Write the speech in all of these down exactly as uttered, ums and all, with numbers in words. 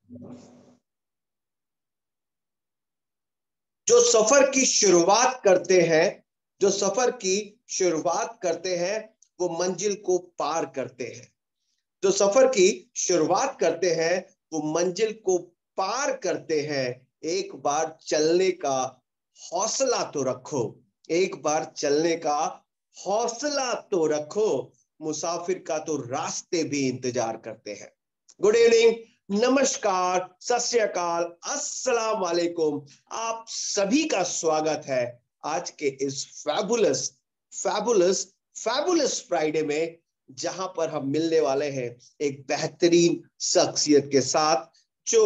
जो सफर की शुरुआत करते हैं जो सफर की शुरुआत करते हैं वो मंजिल को पार करते हैं। जो सफर की शुरुआत करते हैं वो मंजिल को पार करते हैं। एक बार चलने का हौसला तो रखो, एक बार चलने का हौसला तो रखो, मुसाफिर का तो रास्ते भी इंतजार करते हैं। गुड इवनिंग, नमस्कार, सत श्री अकाल, अस्सलाम वालेकुम। आप सभी का स्वागत है आज के इस फैबुलस फैबुलस फैबुलस फ्राइडे में, जहां पर हम मिलने वाले हैं एक बेहतरीन शख्सियत के साथ जो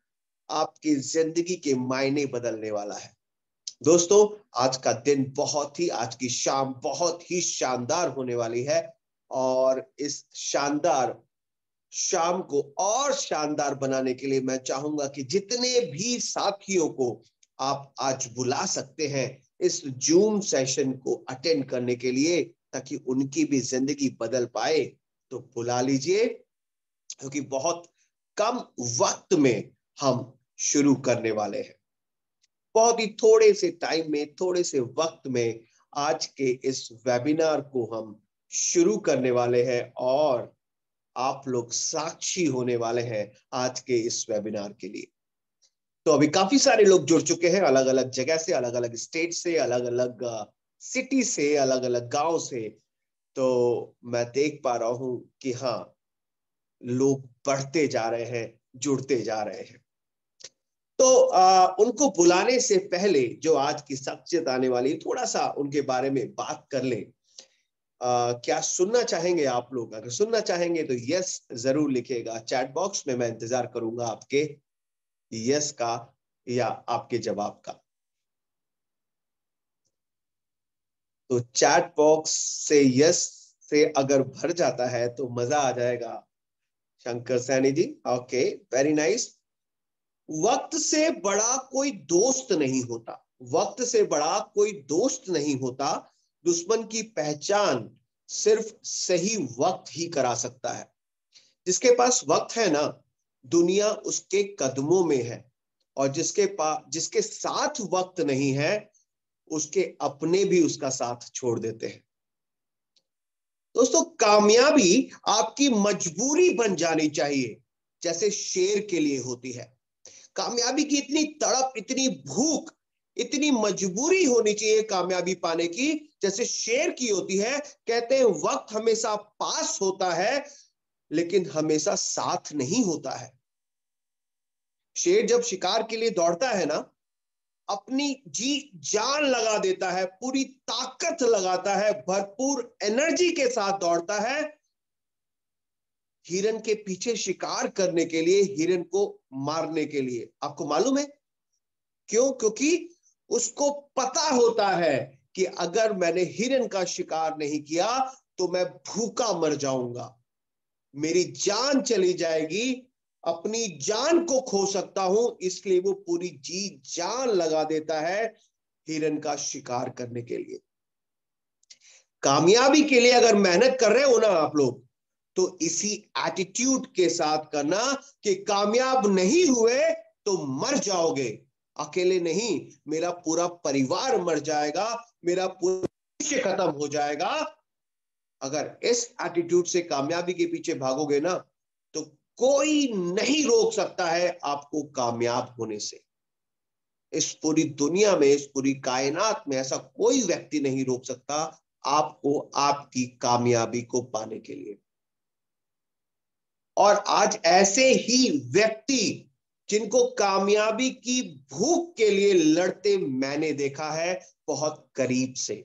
आपकी जिंदगी के मायने बदलने वाला है। दोस्तों, आज का दिन बहुत ही आज की शाम बहुत ही शानदार होने वाली है और इस शानदार शाम को और शानदार बनाने के लिए मैं चाहूंगा कि जितने भी साथियों को आप आज बुला सकते हैं इस जूम सेशन को अटेंड करने के लिए, ताकि उनकी भी जिंदगी बदल पाए, तो बुला लीजिए, क्योंकि बहुत कम वक्त में हम शुरू करने वाले हैं। बहुत ही थोड़े से टाइम में, थोड़े से वक्त में आज के इस वेबिनार को हम शुरू करने वाले हैं और आप लोग साक्षी होने वाले हैं आज के इस वेबिनार के लिए। तो अभी काफी सारे लोग जुड़ चुके हैं, अलग अलग जगह से, अलग अलग स्टेट से, अलग अलग सिटी से, अलग अलग गांव से। तो मैं देख पा रहा हूं कि हाँ, लोग बढ़ते जा रहे हैं, जुड़ते जा रहे हैं। तो आ, उनको बुलाने से पहले जो आज की शख्सियत आने वाली, थोड़ा सा उनके बारे में बात कर ले। Uh, क्या सुनना चाहेंगे आप लोग? अगर सुनना चाहेंगे तो यस जरूर लिखिएगा चैट बॉक्स में, मैं इंतजार करूंगा आपके यस का या आपके जवाब का। तो चैट बॉक्स से यस से अगर भर जाता है तो मजा आ जाएगा। Shankar Saini ji, okay, very nice. वक्त से बड़ा कोई दोस्त नहीं होता, वक्त से बड़ा कोई दोस्त नहीं होता, दुश्मन की पहचान सिर्फ सही वक्त ही करा सकता है। जिसके पास वक्त है ना, दुनिया उसके कदमों में है, और जिसके पास जिसके साथ वक्त नहीं है, उसके अपने भी उसका साथ छोड़ देते हैं। दोस्तों, कामयाबी आपकी मजबूरी बन जानी चाहिए, जैसे शेर के लिए होती है। कामयाबी की इतनी तड़प, इतनी भूख, इतनी मजबूरी होनी चाहिए कामयाबी पाने की, जैसे शेर की होती है। कहते हैं वक्त हमेशा पास होता है लेकिन हमेशा साथ नहीं होता है। शेर जब शिकार के लिए दौड़ता है ना, अपनी जी जान लगा देता है, पूरी ताकत लगाता है, भरपूर एनर्जी के साथ दौड़ता है हिरन के पीछे शिकार करने के लिए, हिरन को मारने के लिए। आपको मालूम है क्यों? क्योंकि उसको पता होता है कि अगर मैंने हिरन का शिकार नहीं किया तो मैं भूखा मर जाऊंगा, मेरी जान चली जाएगी, अपनी जान को खो सकता हूं। इसलिए वो पूरी जी जान लगा देता है हिरन का शिकार करने के लिए। कामयाबी के लिए अगर मेहनत कर रहे हो ना आप लोग, तो इसी एटीट्यूड के साथ करना कि कामयाब नहीं हुए तो मर जाओगे। अकेले नहीं, मेरा पूरा परिवार मर जाएगा, मेरा पूरा भविष्य खत्म हो जाएगा। अगर इस एटीट्यूड से कामयाबी के पीछे भागोगे ना, तो कोई नहीं रोक सकता है आपको कामयाब होने से। इस पूरी दुनिया में, इस पूरी कायनात में ऐसा कोई व्यक्ति नहीं रोक सकता आपको आपकी कामयाबी को पाने के लिए। और आज ऐसे ही व्यक्ति जिनको कामयाबी की भूख के लिए लड़ते मैंने देखा है बहुत करीब से,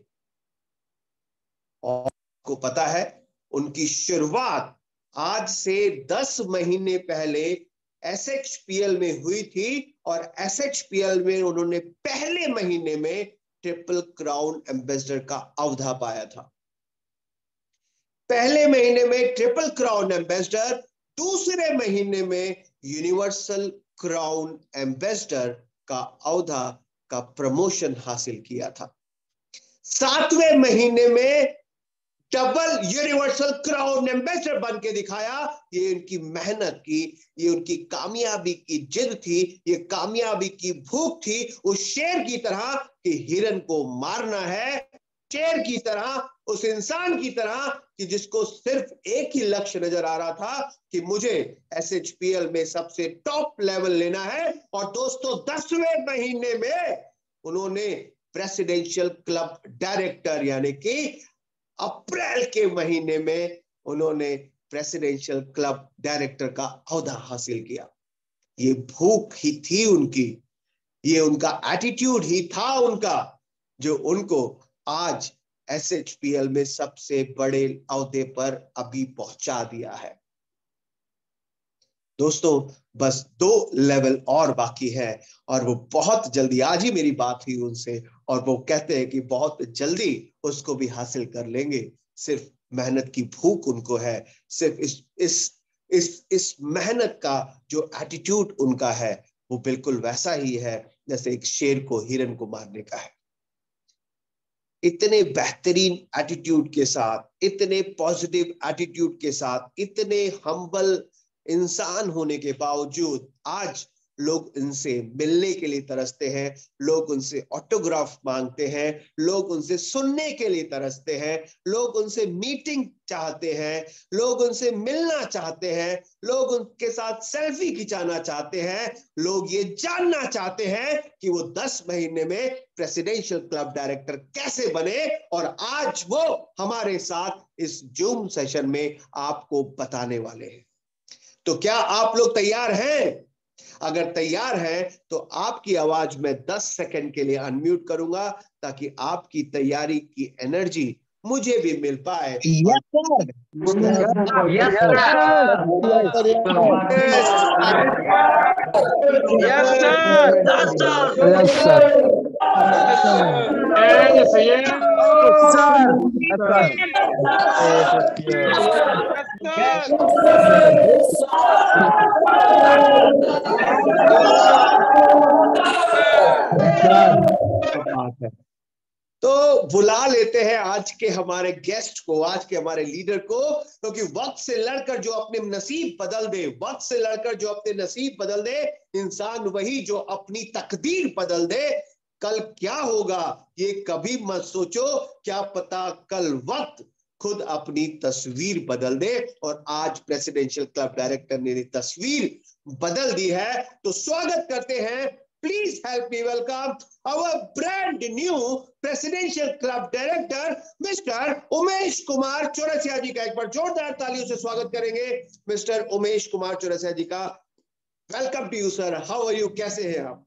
और आपको पता है उनकी शुरुआत आज से दस महीने पहले एस एच पी एल में हुई थी, और एस एच पी एल में उन्होंने पहले महीने में ट्रिपल क्राउन एम्बेसडर का अवधा पाया था। पहले महीने में ट्रिपल क्राउन एम्बेसडर, दूसरे महीने में यूनिवर्सल क्राउन एम्बेसडर का अवधा का प्रमोशन हासिल किया था। सातवें महीने में डबल यूनिवर्सल क्राउन एम्बेसडर बन के दिखाया। ये उनकी मेहनत की, ये उनकी कामयाबी की जिद थी, ये कामयाबी की भूख थी, उस शेर की तरह कि हिरन को मारना है, शेर की तरह, उस इंसान की तरह कि जिसको सिर्फ एक ही लक्ष्य नजर आ रहा था कि मुझे एस एच पी एल में सबसे टॉप लेवल लेना है। और दोस्तों, दसवें महीने में उन्होंने प्रेसिडेंशियल क्लब डायरेक्टर यानी कि अप्रैल के महीने में उन्होंने प्रेसिडेंशियल क्लब डायरेक्टर का ओहदा हासिल किया। ये भूख ही थी उनकी, ये उनका एटीट्यूड ही था उनका, जो उनको आज एस एच पी एल में सबसे बड़े ओहदे पर अभी पहुंचा दिया है। दोस्तों, बस दो लेवल और बाकी है और वो बहुत जल्दी, आज ही मेरी बात हुई उनसे और वो कहते हैं कि बहुत जल्दी उसको भी हासिल कर लेंगे। सिर्फ मेहनत की भूख उनको है, सिर्फ इस इस इस इस मेहनत का जो एटीट्यूड उनका है वो बिल्कुल वैसा ही है जैसे एक शेर को हिरन को मारने का है। इतने बेहतरीन एटीट्यूड के साथ, इतने पॉजिटिव एटीट्यूड के साथ, इतने हम्बल इंसान होने के बावजूद आज लोग इनसे मिलने के लिए तरसते हैं, लोग उनसे ऑटोग्राफ मांगते हैं, लोग उनसे सुनने के लिए तरसते हैं, लोग उनसे मीटिंग चाहते हैं, लोग उनसे मिलना चाहते हैं, लोग उनके साथ सेल्फी खिंचाना चाहते हैं, लोग ये जानना चाहते हैं कि वो दस महीने में प्रेसिडेंशियल क्लब डायरेक्टर कैसे बने। और आज वो हमारे साथ इस जूम सेशन में आपको बताने वाले हैं। तो क्या आप लोग तैयार हैं? अगर तैयार हैं तो आपकी आवाज में दस सेकंड के लिए अनम्यूट करूंगा ताकि आपकी तैयारी की एनर्जी मुझे भी मिल पाए। Yes, sir. Yes, sir. Yes, Yes, sir. sir. Yes, sir. Yes, sir. Yes, yes. बात है तो बुला लेते हैं आज के हमारे गेस्ट को, आज के हमारे लीडर को, क्योंकि तो वक्त से लड़कर जो अपने नसीब बदल दे, वक्त से लड़कर जो अपने नसीब बदल दे, इंसान वही जो अपनी तकदीर बदल दे। कल क्या होगा ये कभी मत सोचो, क्या पता कल वक्त खुद अपनी तस्वीर बदल दे। और आज प्रेसिडेंशियल क्लब डायरेक्टर ने तस्वीर बदल दी है। तो स्वागत करते हैं, please help me welcome our brand new presidential club director mister Umesh Kumar Chaurasia ji का। एक बार जोरदार तालियों से स्वागत करेंगे मिस्टर उमेश कुमार चौरसिया जी का। Welcome to you sir, how are you, कैसे हैं आप?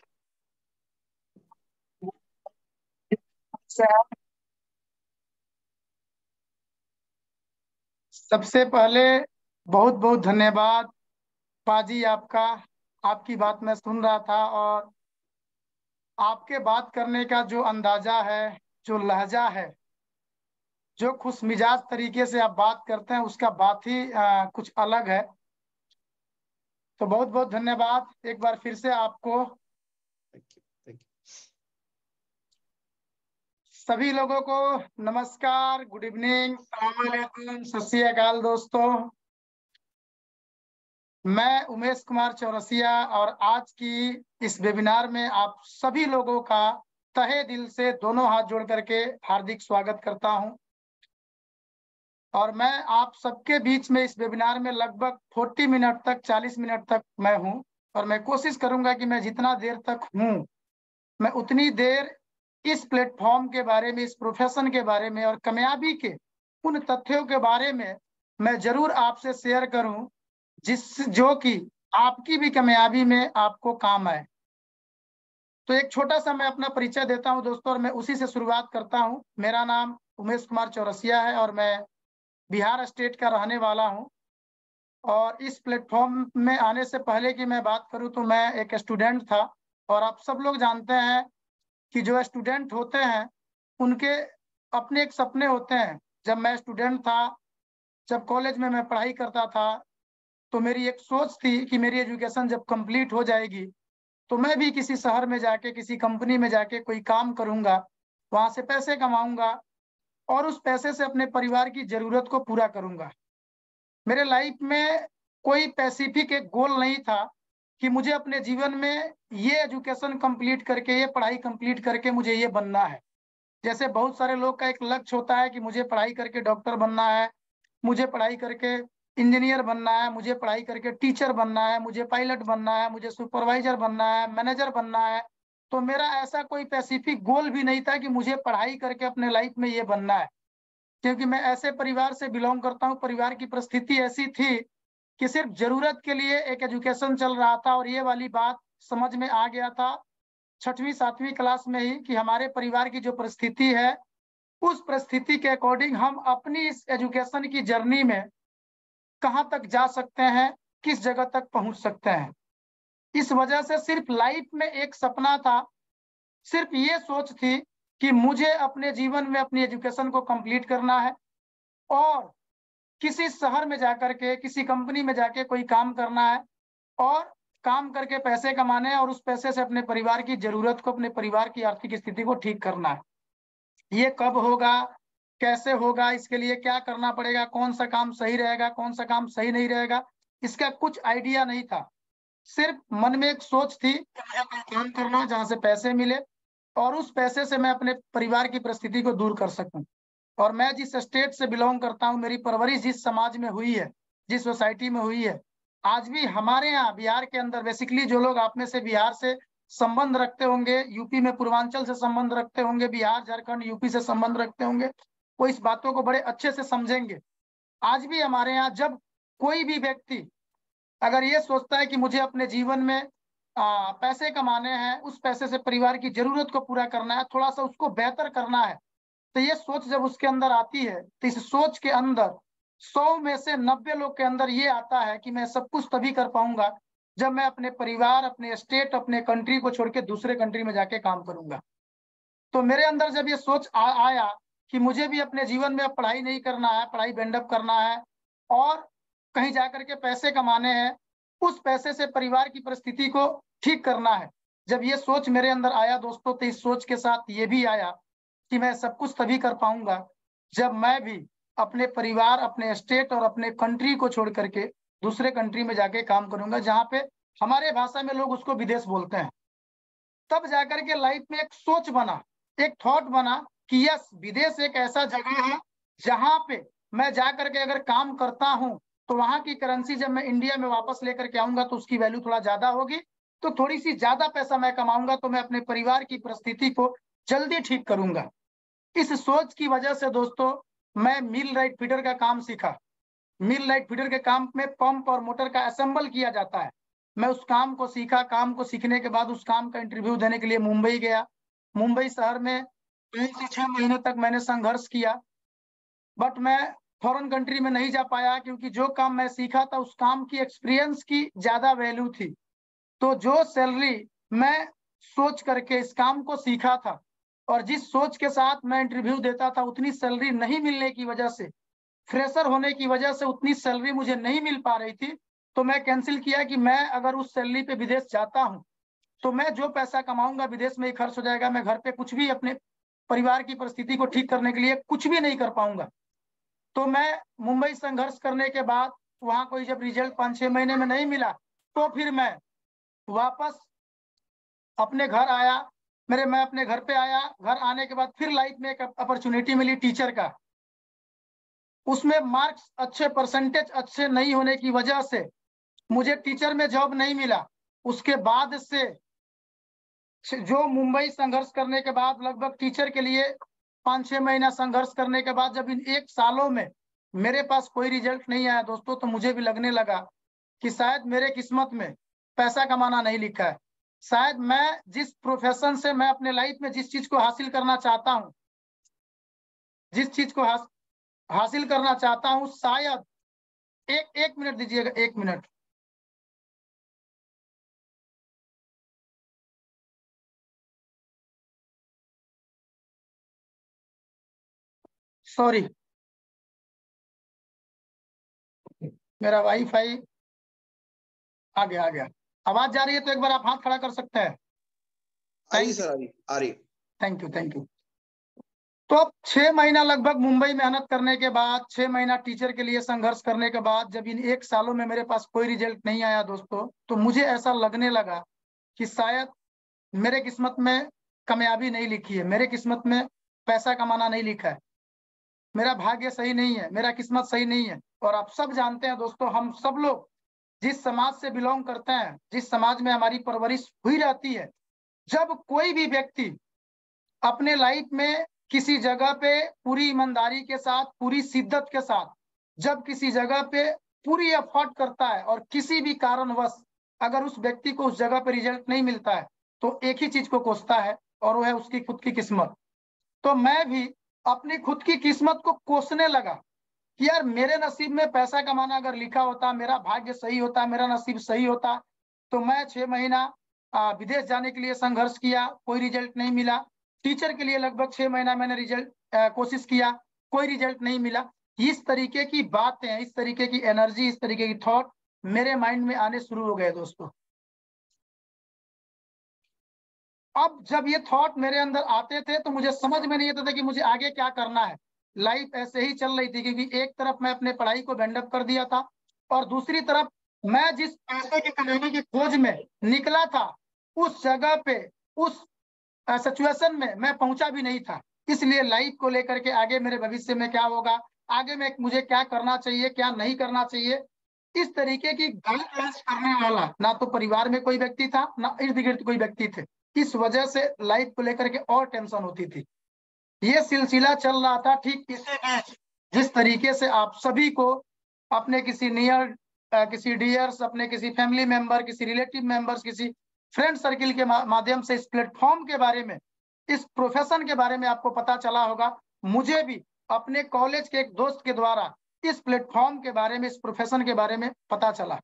सबसे पहले बहुत बहुत धन्यवाद पाजी आपका। आपकी बात मैं सुन रहा था और आपके बात करने का जो अंदाजा है, जो लहजा है, जो खुश मिजाज तरीके से आप बात करते हैं, उसका बात ही आ, कुछ अलग है। तो बहुत बहुत धन्यवाद एक बार फिर से आपको। सभी लोगों को नमस्कार, गुड इवनिंग, अस्सलाम वालेकुम, सत श्री अकाल दोस्तों। मैं उमेश कुमार चौरसिया और आज की इस वेबिनार में आप सभी लोगों का तहे दिल से दोनों हाथ जोड़ करके हार्दिक स्वागत करता हूं। और मैं आप सबके बीच में इस वेबिनार में लगभग चालीस मिनट तक चालीस मिनट तक मैं हूं और मैं कोशिश करूंगा कि मैं जितना देर तक हूं मैं उतनी देर इस प्लेटफॉर्म के बारे में, इस प्रोफेशन के बारे में और कामयाबी के उन तथ्यों के बारे में मैं जरूर आपसे शेयर करूं जिस जो कि आपकी भी कामयाबी में आपको काम आए। तो एक छोटा सा मैं अपना परिचय देता हूं दोस्तों और मैं उसी से शुरुआत करता हूं। मेरा नाम उमेश कुमार चौरसिया है और मैं बिहार स्टेट का रहने वाला हूं। और इस प्लेटफॉर्म में आने से पहले की मैं बात करूं तो मैं एक स्टूडेंट था। और आप सब लोग जानते हैं कि जो स्टूडेंट होते हैं उनके अपने एक सपने होते हैं। जब मैं स्टूडेंट था, जब कॉलेज में मैं पढ़ाई करता था, तो मेरी एक सोच थी कि मेरी एजुकेशन जब कंप्लीट हो जाएगी तो मैं भी किसी शहर में जाके, किसी कंपनी में जाके कोई काम करूंगा, वहां से पैसे कमाऊंगा और उस पैसे से अपने परिवार की जरूरत को पूरा करूंगा। मेरे लाइफ में कोई स्पेसिफिक एक गोल नहीं था कि मुझे अपने जीवन में ये एजुकेशन कंप्लीट करके, ये पढ़ाई कंप्लीट करके मुझे ये बनना है। जैसे बहुत सारे लोग का एक लक्ष्य होता है कि मुझे पढ़ाई करके डॉक्टर बनना है, मुझे पढ़ाई करके इंजीनियर बनना है, मुझे पढ़ाई करके टीचर बनना है, मुझे पायलट बनना है, मुझे सुपरवाइजर बनना है, मैनेजर बनना है। तो मेरा ऐसा कोई स्पेसिफिक गोल भी नहीं था कि मुझे पढ़ाई करके अपने लाइफ में ये बनना है, क्योंकि मैं ऐसे परिवार से बिलोंग करता हूँ, परिवार की परिस्थिति ऐसी थी कि सिर्फ जरूरत के लिए एक एजुकेशन चल रहा था। और ये वाली बात समझ में आ गया था छठवीं सातवीं क्लास में ही कि हमारे परिवार की जो परिस्थिति है, उस परिस्थिति के अकॉर्डिंग हम अपनी इस एजुकेशन की जर्नी में कहाँ तक जा सकते हैं, किस जगह तक पहुंच सकते हैं। इस वजह से सिर्फ लाइफ में एक सपना था, सिर्फ ये सोच थी कि मुझे अपने जीवन में अपनी एजुकेशन को कंप्लीट करना है और किसी शहर में जाकर के, किसी कंपनी में जाके कोई काम करना है और काम करके पैसे कमाने हैं और उस पैसे से अपने परिवार की जरूरत को, अपने परिवार की आर्थिक स्थिति को ठीक करना है। ये कब होगा, कैसे होगा, इसके लिए क्या करना पड़ेगा, कौन सा काम सही रहेगा, कौन सा काम सही नहीं रहेगा, इसका कुछ आइडिया नहीं था। सिर्फ मन में एक सोच थी कि मुझे कोई काम करना जहाँ से पैसे मिले और उस पैसे से मैं अपने परिवार की परिस्थिति को दूर कर सकूं। और मैं जिस स्टेट से बिलोंग करता हूं, मेरी परवरिश जिस समाज में हुई है, जिस सोसाइटी में हुई है, आज भी हमारे यहाँ बिहार के अंदर बेसिकली जो लोग आप में से बिहार से संबंध रखते होंगे, यूपी में पूर्वांचल से संबंध रखते होंगे, बिहार झारखंड यूपी से संबंध रखते होंगे, वो इस बातों को बड़े अच्छे से समझेंगे। आज भी हमारे यहाँ जब कोई भी व्यक्ति अगर ये सोचता है कि मुझे अपने जीवन में आ, पैसे कमाने हैं, उस पैसे से परिवार की जरूरत को पूरा करना है, थोड़ा सा उसको बेहतर करना है, तो ये सोच जब उसके अंदर आती है तो इस सोच के अंदर सौ में से नब्बे लोग के अंदर ये आता है कि मैं सब कुछ तभी कर पाऊंगा जब मैं अपने परिवार, अपने स्टेट, अपने कंट्री को छोड़ के दूसरे कंट्री में जाके काम करूंगा। तो मेरे अंदर जब ये सोच आ, आया कि मुझे भी अपने जीवन में पढ़ाई नहीं करना है, पढ़ाई बेंडअप करना है और कहीं जाकर के पैसे कमाने हैं, उस पैसे से परिवार की परिस्थिति को ठीक करना है। जब ये सोच मेरे अंदर आया दोस्तों, तो इस सोच के साथ ये भी आया कि मैं सब कुछ तभी कर पाऊंगा जब मैं भी अपने परिवार, अपने स्टेट और अपने कंट्री को छोड़ करके दूसरे कंट्री में जाके काम करूंगा, जहाँ पे हमारे भाषा में लोग उसको विदेश बोलते हैं। तब जाकर के लाइफ में एक सोच बना, एक थॉट बना कि यस, विदेश एक ऐसा जगह है जहाँ पे मैं जाकर के अगर काम करता हूँ तो वहां की करेंसी जब मैं इंडिया में वापस लेकर के आऊंगा तो उसकी वैल्यू थोड़ा ज्यादा होगी, तो थोड़ी सी ज्यादा पैसा मैं कमाऊंगा तो मैं अपने परिवार की परिस्थिति को जल्दी ठीक करूंगा। इस सोच की वजह से दोस्तों मैं मिल राइट फीडर का काम सीखा। मिल राइट फीडर के काम में पंप और मोटर का असेंबल किया जाता है। मैं उस काम को सीखा। काम को सीखने के बाद उस काम का इंटरव्यू देने के लिए मुंबई गया। मुंबई शहर में तीन से छह महीने तक मैंने संघर्ष किया, बट मैं फॉरेन कंट्री में नहीं जा पाया क्योंकि जो काम मैं सीखा था उस काम की एक्सपीरियंस की ज्यादा वैल्यू थी। तो जो सैलरी मैं सोच करके इस काम को सीखा था और जिस सोच के साथ मैं इंटरव्यू देता था, उतनी सैलरी नहीं मिलने की वजह से, फ्रेशर होने की वजह से उतनी सैलरी मुझे नहीं मिल पा रही थी। तो मैं कैंसिल किया कि मैं अगर उस सैलरी पे विदेश जाता हूं तो मैं जो पैसा कमाऊंगा विदेश में ही खर्च हो जाएगा। मैं घर पे कुछ भी अपने परिवार की परिस्थिति को ठीक करने के लिए कुछ भी नहीं कर पाऊंगा। तो मैं मुंबई संघर्ष करने के बाद वहां कोई जब रिजल्ट पाँच छह महीने में नहीं मिला तो फिर मैं वापस अपने घर आया। मेरे मैं अपने घर पे आया। घर आने के बाद फिर लाइफ में एक अपॉर्चुनिटी मिली टीचर का। उसमें मार्क्स अच्छे, परसेंटेज अच्छे नहीं होने की वजह से मुझे टीचर में जॉब नहीं मिला। उसके बाद से जो मुंबई संघर्ष करने के बाद लगभग टीचर के लिए पाँच छह महीना संघर्ष करने के बाद जब इन एक सालों में मेरे पास कोई रिजल्ट नहीं आया दोस्तों, तो मुझे भी लगने लगा कि शायद मेरे किस्मत में पैसा कमाना नहीं लिखा है। शायद मैं जिस प्रोफेशन से मैं अपने लाइफ में जिस चीज को हासिल करना चाहता हूँ, जिस चीज को हास, हासिल करना चाहता हूँ, शायद एक एक मिनट दीजिएगा, एक मिनट। सॉरी, मेरा वाईफाई आ गया आ गया। आवाज जा रही है तो एक बार आप हाथ खड़ा कर सकते हैं। आ रही सर, आ रही आ रही। Thank you thank you. तो अब छह महीना लगभग मुंबई मेहनत करने के बाद, छह महीना टीचर के लिए संघर्ष करने के बाद, जब इन एक सालों में मेरे पास कोई रिजल्ट नहीं आया दोस्तों, तो मुझे ऐसा लगने लगा कि शायद मेरे किस्मत में कामयाबी नहीं लिखी है, मेरे किस्मत में पैसा कमाना नहीं लिखा है, मेरा भाग्य सही नहीं है, मेरा किस्मत सही नहीं है। और आप सब जानते हैं दोस्तों, हम सब लोग जिस समाज से बिलोंग करते हैं, जिस समाज में हमारी परवरिश हुई रहती है, जब कोई भी व्यक्ति अपने लाइफ में किसी जगह पे पूरी ईमानदारी के साथ, पूरी शिद्दत के साथ, जब किसी जगह पे पूरी एफर्ट करता है और किसी भी कारणवश अगर उस व्यक्ति को उस जगह पे रिजल्ट नहीं मिलता है, तो एक ही चीज को कोसता है और वो है उसकी खुद की किस्मत। तो मैं भी अपनी खुद की किस्मत को कोसने लगा कि यार मेरे नसीब में पैसा कमाना अगर लिखा होता, मेरा भाग्य सही होता, मेरा नसीब सही होता, तो मैं छह महीना विदेश जाने के लिए संघर्ष किया, कोई रिजल्ट नहीं मिला। टीचर के लिए लगभग छह महीना मैंने रिजल्ट कोशिश किया, कोई रिजल्ट नहीं मिला। इस तरीके की बातें, इस तरीके की एनर्जी, इस तरीके की थॉट मेरे माइंड में आने शुरू हो गए दोस्तों। अब जब ये थॉट मेरे अंदर आते थे तो मुझे समझ में नहीं आता था कि मुझे आगे क्या करना है। लाइफ ऐसे ही चल रही थी, क्योंकि एक तरफ मैं अपने पढ़ाई को बैंड अप कर दिया था और दूसरी तरफ मैं जिस पैसे के कमाने की खोज में निकला था, उस जगह पे, उस सिचुएशन में मैं पहुंचा भी नहीं था। इसलिए लाइफ को लेकर के आगे मेरे भविष्य में क्या होगा, आगे में मुझे क्या करना चाहिए, क्या नहीं करना चाहिए, इस तरीके की गाइडलाइंस करने वाला ना तो परिवार में कोई व्यक्ति था, ना इर्द गिर्द कोई व्यक्ति थे। इस वजह से लाइफ को लेकर के और टेंशन होती थी। ये सिलसिला चल रहा था। ठीक इसी बीच जिस तरीके से आप सभी को अपने किसी नियर, किसी डियर्स, अपने किसी फैमिली मेंबर, किसी रिलेटिव मेंबर्स, किसी फ्रेंड सर्किल के माध्यम से इस प्लेटफॉर्म के बारे में, इस प्रोफेशन के बारे में आपको पता चला होगा, मुझे भी अपने कॉलेज के एक दोस्त के द्वारा इस प्लेटफॉर्म के बारे में, इस प्रोफेशन के बारे में पता चला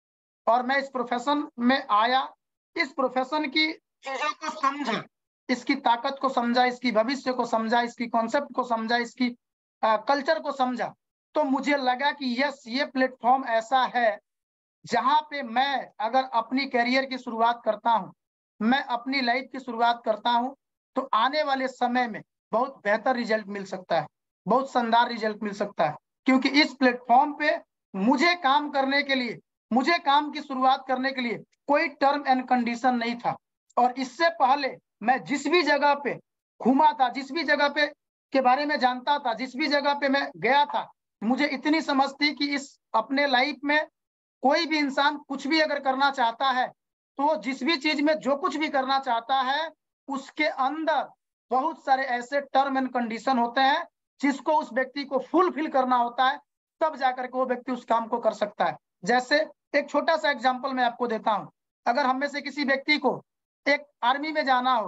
और मैं इस प्रोफेशन में आया। इस प्रोफेशन की चीजों को समझा, इसकी ताकत को समझा, इसकी भविष्य को समझा, इसकी कॉन्सेप्ट को समझा, इसकी कल्चर को समझा, तो मुझे लगा कि यस, ये प्लेटफॉर्म ऐसा है जहां पे मैं अगर अपनी करियर की शुरुआत करता हूं, मैं अपनी लाइफ की शुरुआत करता हूं, तो आने वाले समय में बहुत बेहतर रिजल्ट मिल सकता है, बहुत शानदार रिजल्ट मिल सकता है। क्योंकि इस प्लेटफॉर्म पे मुझे काम करने के लिए, मुझे काम की शुरुआत करने के लिए कोई टर्म एंड कंडीशन नहीं था। और इससे पहले मैं जिस भी जगह पे घूमा था, जिस भी जगह पे के बारे में जानता था, जिस भी जगह पे मैं गया था, मुझे इतनी समझ थी कि इस अपने लाइफ में कोई भी इंसान कुछ भी अगर करना चाहता है, तो जिस भी चीज में जो कुछ भी करना चाहता है, उसके अंदर बहुत सारे ऐसे टर्म एंड कंडीशन होते हैं जिसको उस व्यक्ति को फुलफिल करना होता है, तब जाकर के वो व्यक्ति उस काम को कर सकता है। जैसे एक छोटा सा एग्जांपल मैं आपको देता हूं। अगर हम में से किसी व्यक्ति को एक आर्मी में जाना हो,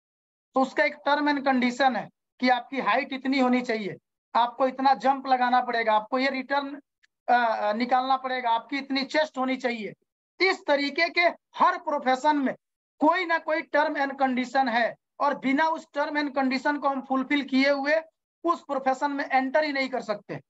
तो उसका एक टर्म एंड कंडीशन है कि आपकी हाइट इतनी होनी चाहिए, आपको इतना जंप लगाना पड़ेगा, आपको ये रिटर्न आ, निकालना पड़ेगा, आपकी इतनी चेस्ट होनी चाहिए। इस तरीके के हर प्रोफेशन में कोई ना कोई टर्म एंड कंडीशन है, और बिना उस टर्म एंड कंडीशन को हम फुलफिल किए हुए उस प्रोफेशन में एंटर ही नहीं कर सकते।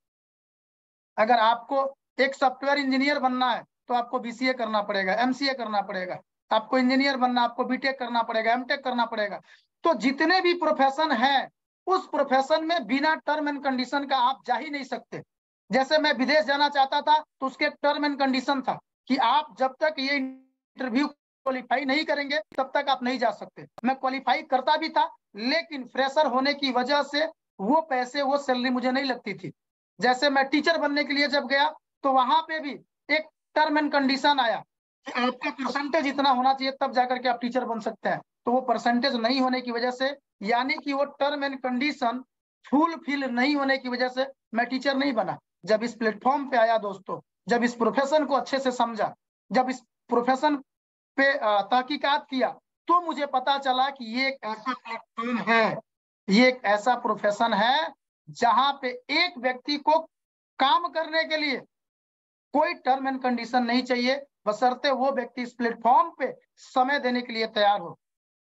अगर आपको एक सॉफ्टवेयर इंजीनियर बनना है तो आपको बीसीए करना पड़ेगा, एमसीए करना पड़ेगा। आपको इंजीनियर बनना, आपको बीटेक करना पड़ेगा, एमटेक करना पड़ेगा। तो जितने भी प्रोफेशन है, उस प्रोफेशन में बिना टर्म एंड कंडीशन का आप जा ही नहीं सकते। जैसे मैं विदेश जाना चाहता था, तो उसके टर्म एंड कंडीशन था कि आप जब तक ये इंटरव्यू क्वालिफाई नहीं करेंगे, तब तक आप नहीं जा सकते। मैं क्वालिफाई करता भी था, लेकिन फ्रेशर होने की वजह से वो पैसे, वो सैलरी मुझे नहीं लगती थी। जैसे मैं टीचर बनने के लिए जब गया, तो वहां पे भी एक टर्म एंड कंडीशन आया कि आपका परसेंटेज इतना होना चाहिए, तब जाकर के आप टीचर बन सकते हैं। तो वो परसेंटेज नहीं होने की वजह से, यानी कि वो टर्म एंड कंडीशन फुलफिल नहीं होने की वजह से मैं टीचर नहीं बना। जब इस प्लेटफॉर्म पे आया दोस्तों, जब इस प्रोफेशन को अच्छे से समझा, जब इस प्रोफेशन पे तहकीकात किया, तो मुझे पता चला कि ये एक ऐसा प्लेटफॉर्म है, ये एक ऐसा प्रोफेशन है जहां पे एक व्यक्ति को काम करने के लिए कोई टर्म एंड कंडीशन नहीं चाहिए, बशर्ते वो व्यक्ति इस प्लेटफॉर्म पे समय देने के लिए तैयार हो,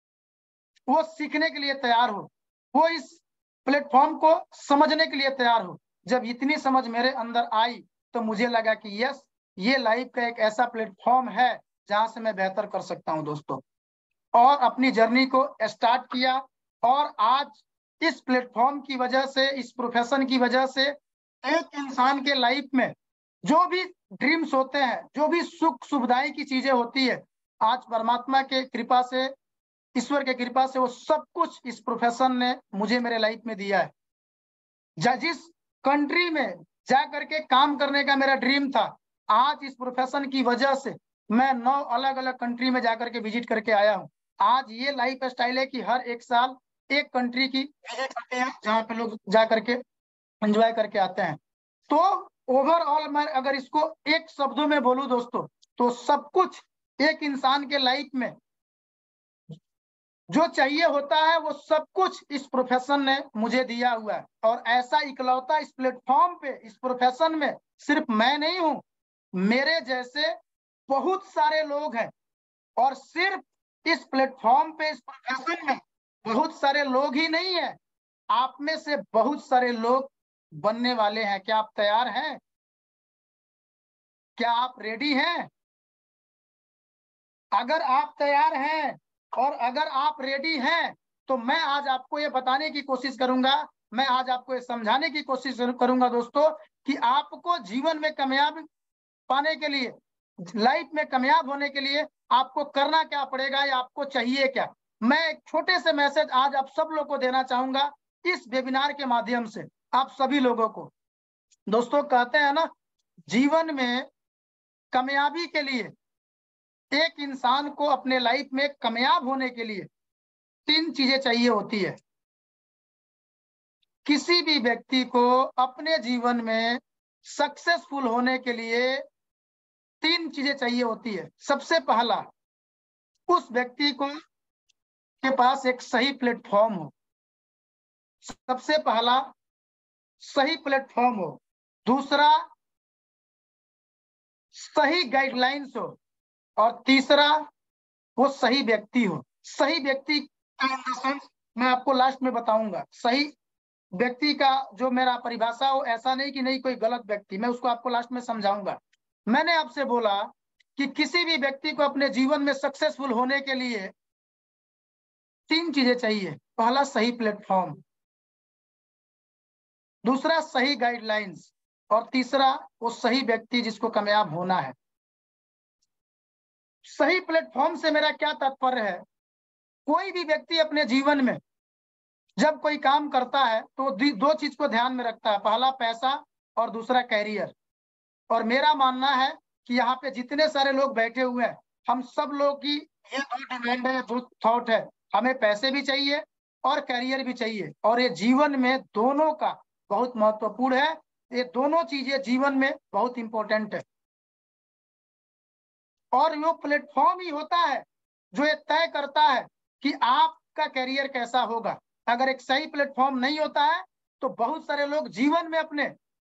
वो सीखने के लिए तैयार हो, वो इस प्लेटफॉर्म को समझने के लिए तैयार हो। जब इतनी समझ मेरे अंदर आई, तो मुझे लगा कि यस, ये लाइफ का एक ऐसा प्लेटफॉर्म है जहां से मैं बेहतर कर सकता हूं दोस्तों। और अपनी जर्नी को स्टार्ट किया, और आज इस प्लेटफॉर्म की वजह से, इस प्रोफेशन की वजह से एक इंसान के लाइफ में जो भी ड्रीम्स होते हैं, जो भी सुख सुविधाएं की चीजें होती है, आज परमात्मा के कृपा से, ईश्वर के कृपा से वो सब कुछ इस प्रोफेशन ने मुझे मेरे लाइफ में दिया है। जिस कंट्री में जा करके काम करने का मेरा ड्रीम था, आज इस प्रोफेशन की वजह से मैं नौ अलग अलग कंट्री में जाकर के विजिट करके आया हूँ। आज ये लाइफ स्टाइल है कि हर एक साल एक कंट्री की विजिट करते हैं, जहाँ पे लोग जा करके एंजॉय करके आते हैं। तो ओवरऑल मैं अगर इसको एक शब्दों में बोलूं दोस्तों, तो सब कुछ एक इंसान के लाइफ में जो चाहिए होता है वो सब कुछ इस प्रोफेशन ने मुझे दिया हुआ है। और ऐसा इकलौता इस प्लेटफॉर्म पे, इस प्रोफेशन में सिर्फ मैं नहीं हूं, मेरे जैसे बहुत सारे लोग हैं। और सिर्फ इस प्लेटफॉर्म पे, इस प्रोफेशन में बहुत सारे लोग ही नहीं है, आप में से बहुत सारे लोग बनने वाले हैं। क्या आप तैयार हैं? क्या आप रेडी हैं? अगर आप तैयार हैं और अगर आप रेडी हैं तो मैं आज आपको ये बताने की कोशिश करूंगा, मैं आज आपको ये समझाने की कोशिश करूंगा दोस्तों, कि आपको जीवन में कामयाब पाने के लिए, लाइफ में कामयाब होने के लिए आपको करना क्या पड़ेगा या आपको चाहिए क्या। मैं एक छोटे से मैसेज आज आप सब लोग को देना चाहूंगा इस वेबिनार के माध्यम से, आप सभी लोगों को। दोस्तों, कहते हैं ना, जीवन में कामयाबी के लिए, एक इंसान को अपने लाइफ में कामयाब होने के लिए तीन चीजें चाहिए होती है। किसी भी व्यक्ति को अपने जीवन में सक्सेसफुल होने के लिए तीन चीजें चाहिए होती है। सबसे पहला, उस व्यक्ति को के पास एक सही प्लेटफॉर्म हो। सबसे पहला, सही प्लेटफॉर्म हो। दूसरा, सही गाइडलाइंस हो। और तीसरा, वो सही व्यक्ति हो। सही व्यक्ति का सेंस मैं आपको लास्ट में बताऊंगा। सही व्यक्ति का जो मेरा परिभाषा हो, ऐसा नहीं कि नहीं कोई गलत व्यक्ति, मैं उसको आपको लास्ट में समझाऊंगा। मैंने आपसे बोला कि किसी भी व्यक्ति को अपने जीवन में सक्सेसफुल होने के लिए तीन चीजें चाहिए। पहला, सही प्लेटफॉर्म। दूसरा, सही गाइडलाइंस। और तीसरा, वो सही व्यक्ति जिसको कामयाब होना है। सही प्लेटफॉर्म से मेरा क्या तात्पर्य है? कोई भी व्यक्ति अपने जीवन में जब कोई काम करता है तो दो चीज को ध्यान में रखता है। पहला, पैसा, और दूसरा, कैरियर। और मेरा मानना है कि यहाँ पे जितने सारे लोग बैठे हुए हैं, हम सब लोग की ये दो डिमांड है, दो थॉट है। हमें पैसे भी चाहिए और कैरियर भी चाहिए, और ये जीवन में दोनों का बहुत महत्वपूर्ण है। ये दोनों चीजें जीवन में बहुत इंपॉर्टेंट है। और वो प्लेटफॉर्म ही होता है जो ये तय करता है कि आपका कैरियर कैसा होगा। अगर एक सही प्लेटफॉर्म नहीं होता है तो बहुत सारे लोग जीवन में अपने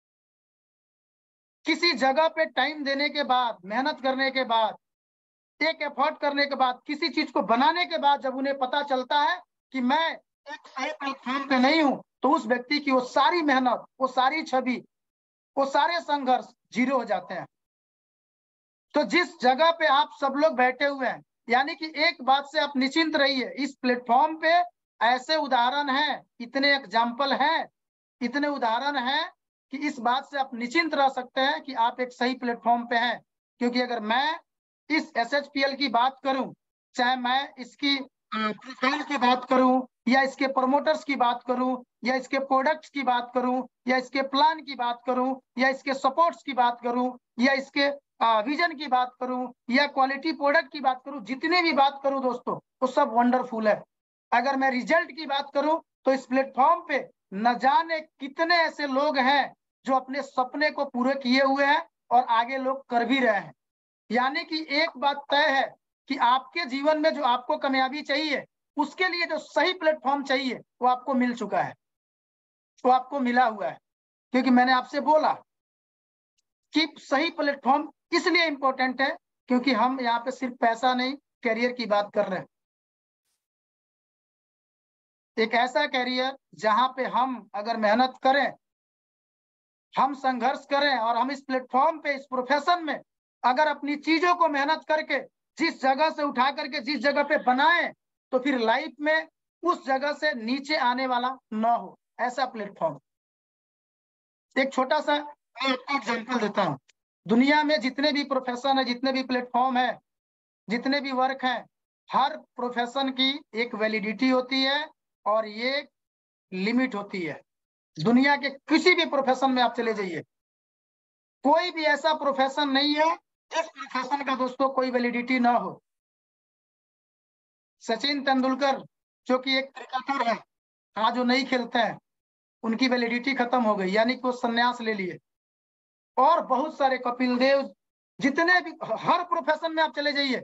किसी जगह पे टाइम देने के बाद, मेहनत करने के बाद, एक एफर्ट करने के बाद, किसी चीज को बनाने के बाद जब उन्हें पता चलता है कि मैं एक सही प्लेटफॉर्म पे नहीं हूं, तो उस व्यक्ति की वो सारी मेहनत, वो सारी छवि, वो सारे संघर्ष जीरो हो जाते हैं। तो जिस जगह पे आप सब लोग बैठे हुए हैं, यानी कि एक बात से आप निश्चिंत रहिए, इस प्लेटफॉर्म पे ऐसे उदाहरण हैं, इतने एग्जाम्पल हैं, इतने उदाहरण हैं कि इस बात से आप निश्चिंत रह सकते हैं कि आप एक सही प्लेटफॉर्म पे हैं। क्योंकि अगर मैं इस एस एच पी एल की बात करूं, चाहे मैं इसकी प्रोफाइल की बात करूं, या इसके प्रमोटर्स की बात करूं, या इसके प्रोडक्ट्स की बात करूं, या इसके प्लान की बात करूं, या इसके सपोर्ट्स की बात करूं, या इसके विजन की बात करूं, या क्वालिटी प्रोडक्ट की बात करूं, जितने भी बात करूं दोस्तों, वो सब वंडरफुल है। अगर मैं रिजल्ट की बात करूं तो इस प्लेटफॉर्म पे न जाने कितने ऐसे लोग हैं जो अपने सपने को पूरे किए हुए हैं और आगे लोग कर भी रहे हैं। यानी कि एक बात तय है कि आपके जीवन में जो आपको कामयाबी चाहिए, उसके लिए जो सही प्लेटफॉर्म चाहिए वो आपको मिल चुका है, वो आपको मिला हुआ है। क्योंकि मैंने आपसे बोला कि सही प्लेटफॉर्म इसलिए इंपॉर्टेंट है क्योंकि हम यहाँ पे सिर्फ पैसा नहीं, कैरियर की बात कर रहे हैं। एक ऐसा कैरियर जहां पे हम अगर मेहनत करें, हम संघर्ष करें, और हम इस प्लेटफॉर्म पे, इस प्रोफेशन में अगर अपनी चीजों को मेहनत करके जिस जगह से उठा करके जिस जगह पे बनाएं, तो फिर लाइफ में उस जगह से नीचे आने वाला ना हो, ऐसा प्लेटफॉर्म। एक छोटा सा मैं आपको एग्जांपल देता हूँ। दुनिया में जितने भी प्रोफेशन है, जितने भी प्लेटफॉर्म है, जितने भी वर्क हैं, हर प्रोफेशन की एक वैलिडिटी होती है और ये लिमिट होती है। दुनिया के किसी भी प्रोफेशन में आप चले जाइए, कोई भी ऐसा प्रोफेशन नहीं है जिस प्रोफेशन का दोस्तों कोई वैलिडिटी ना हो। सचिन तेंदुलकर जो कि एक क्रिकेटर है, आज वो नहीं खेलते हैं, उनकी वैलिडिटी खत्म हो गई, यानी कि वो संन्यास ले लिए। और बहुत सारे, कपिल देव, जितने भी, हर प्रोफेशन में आप चले जाइए,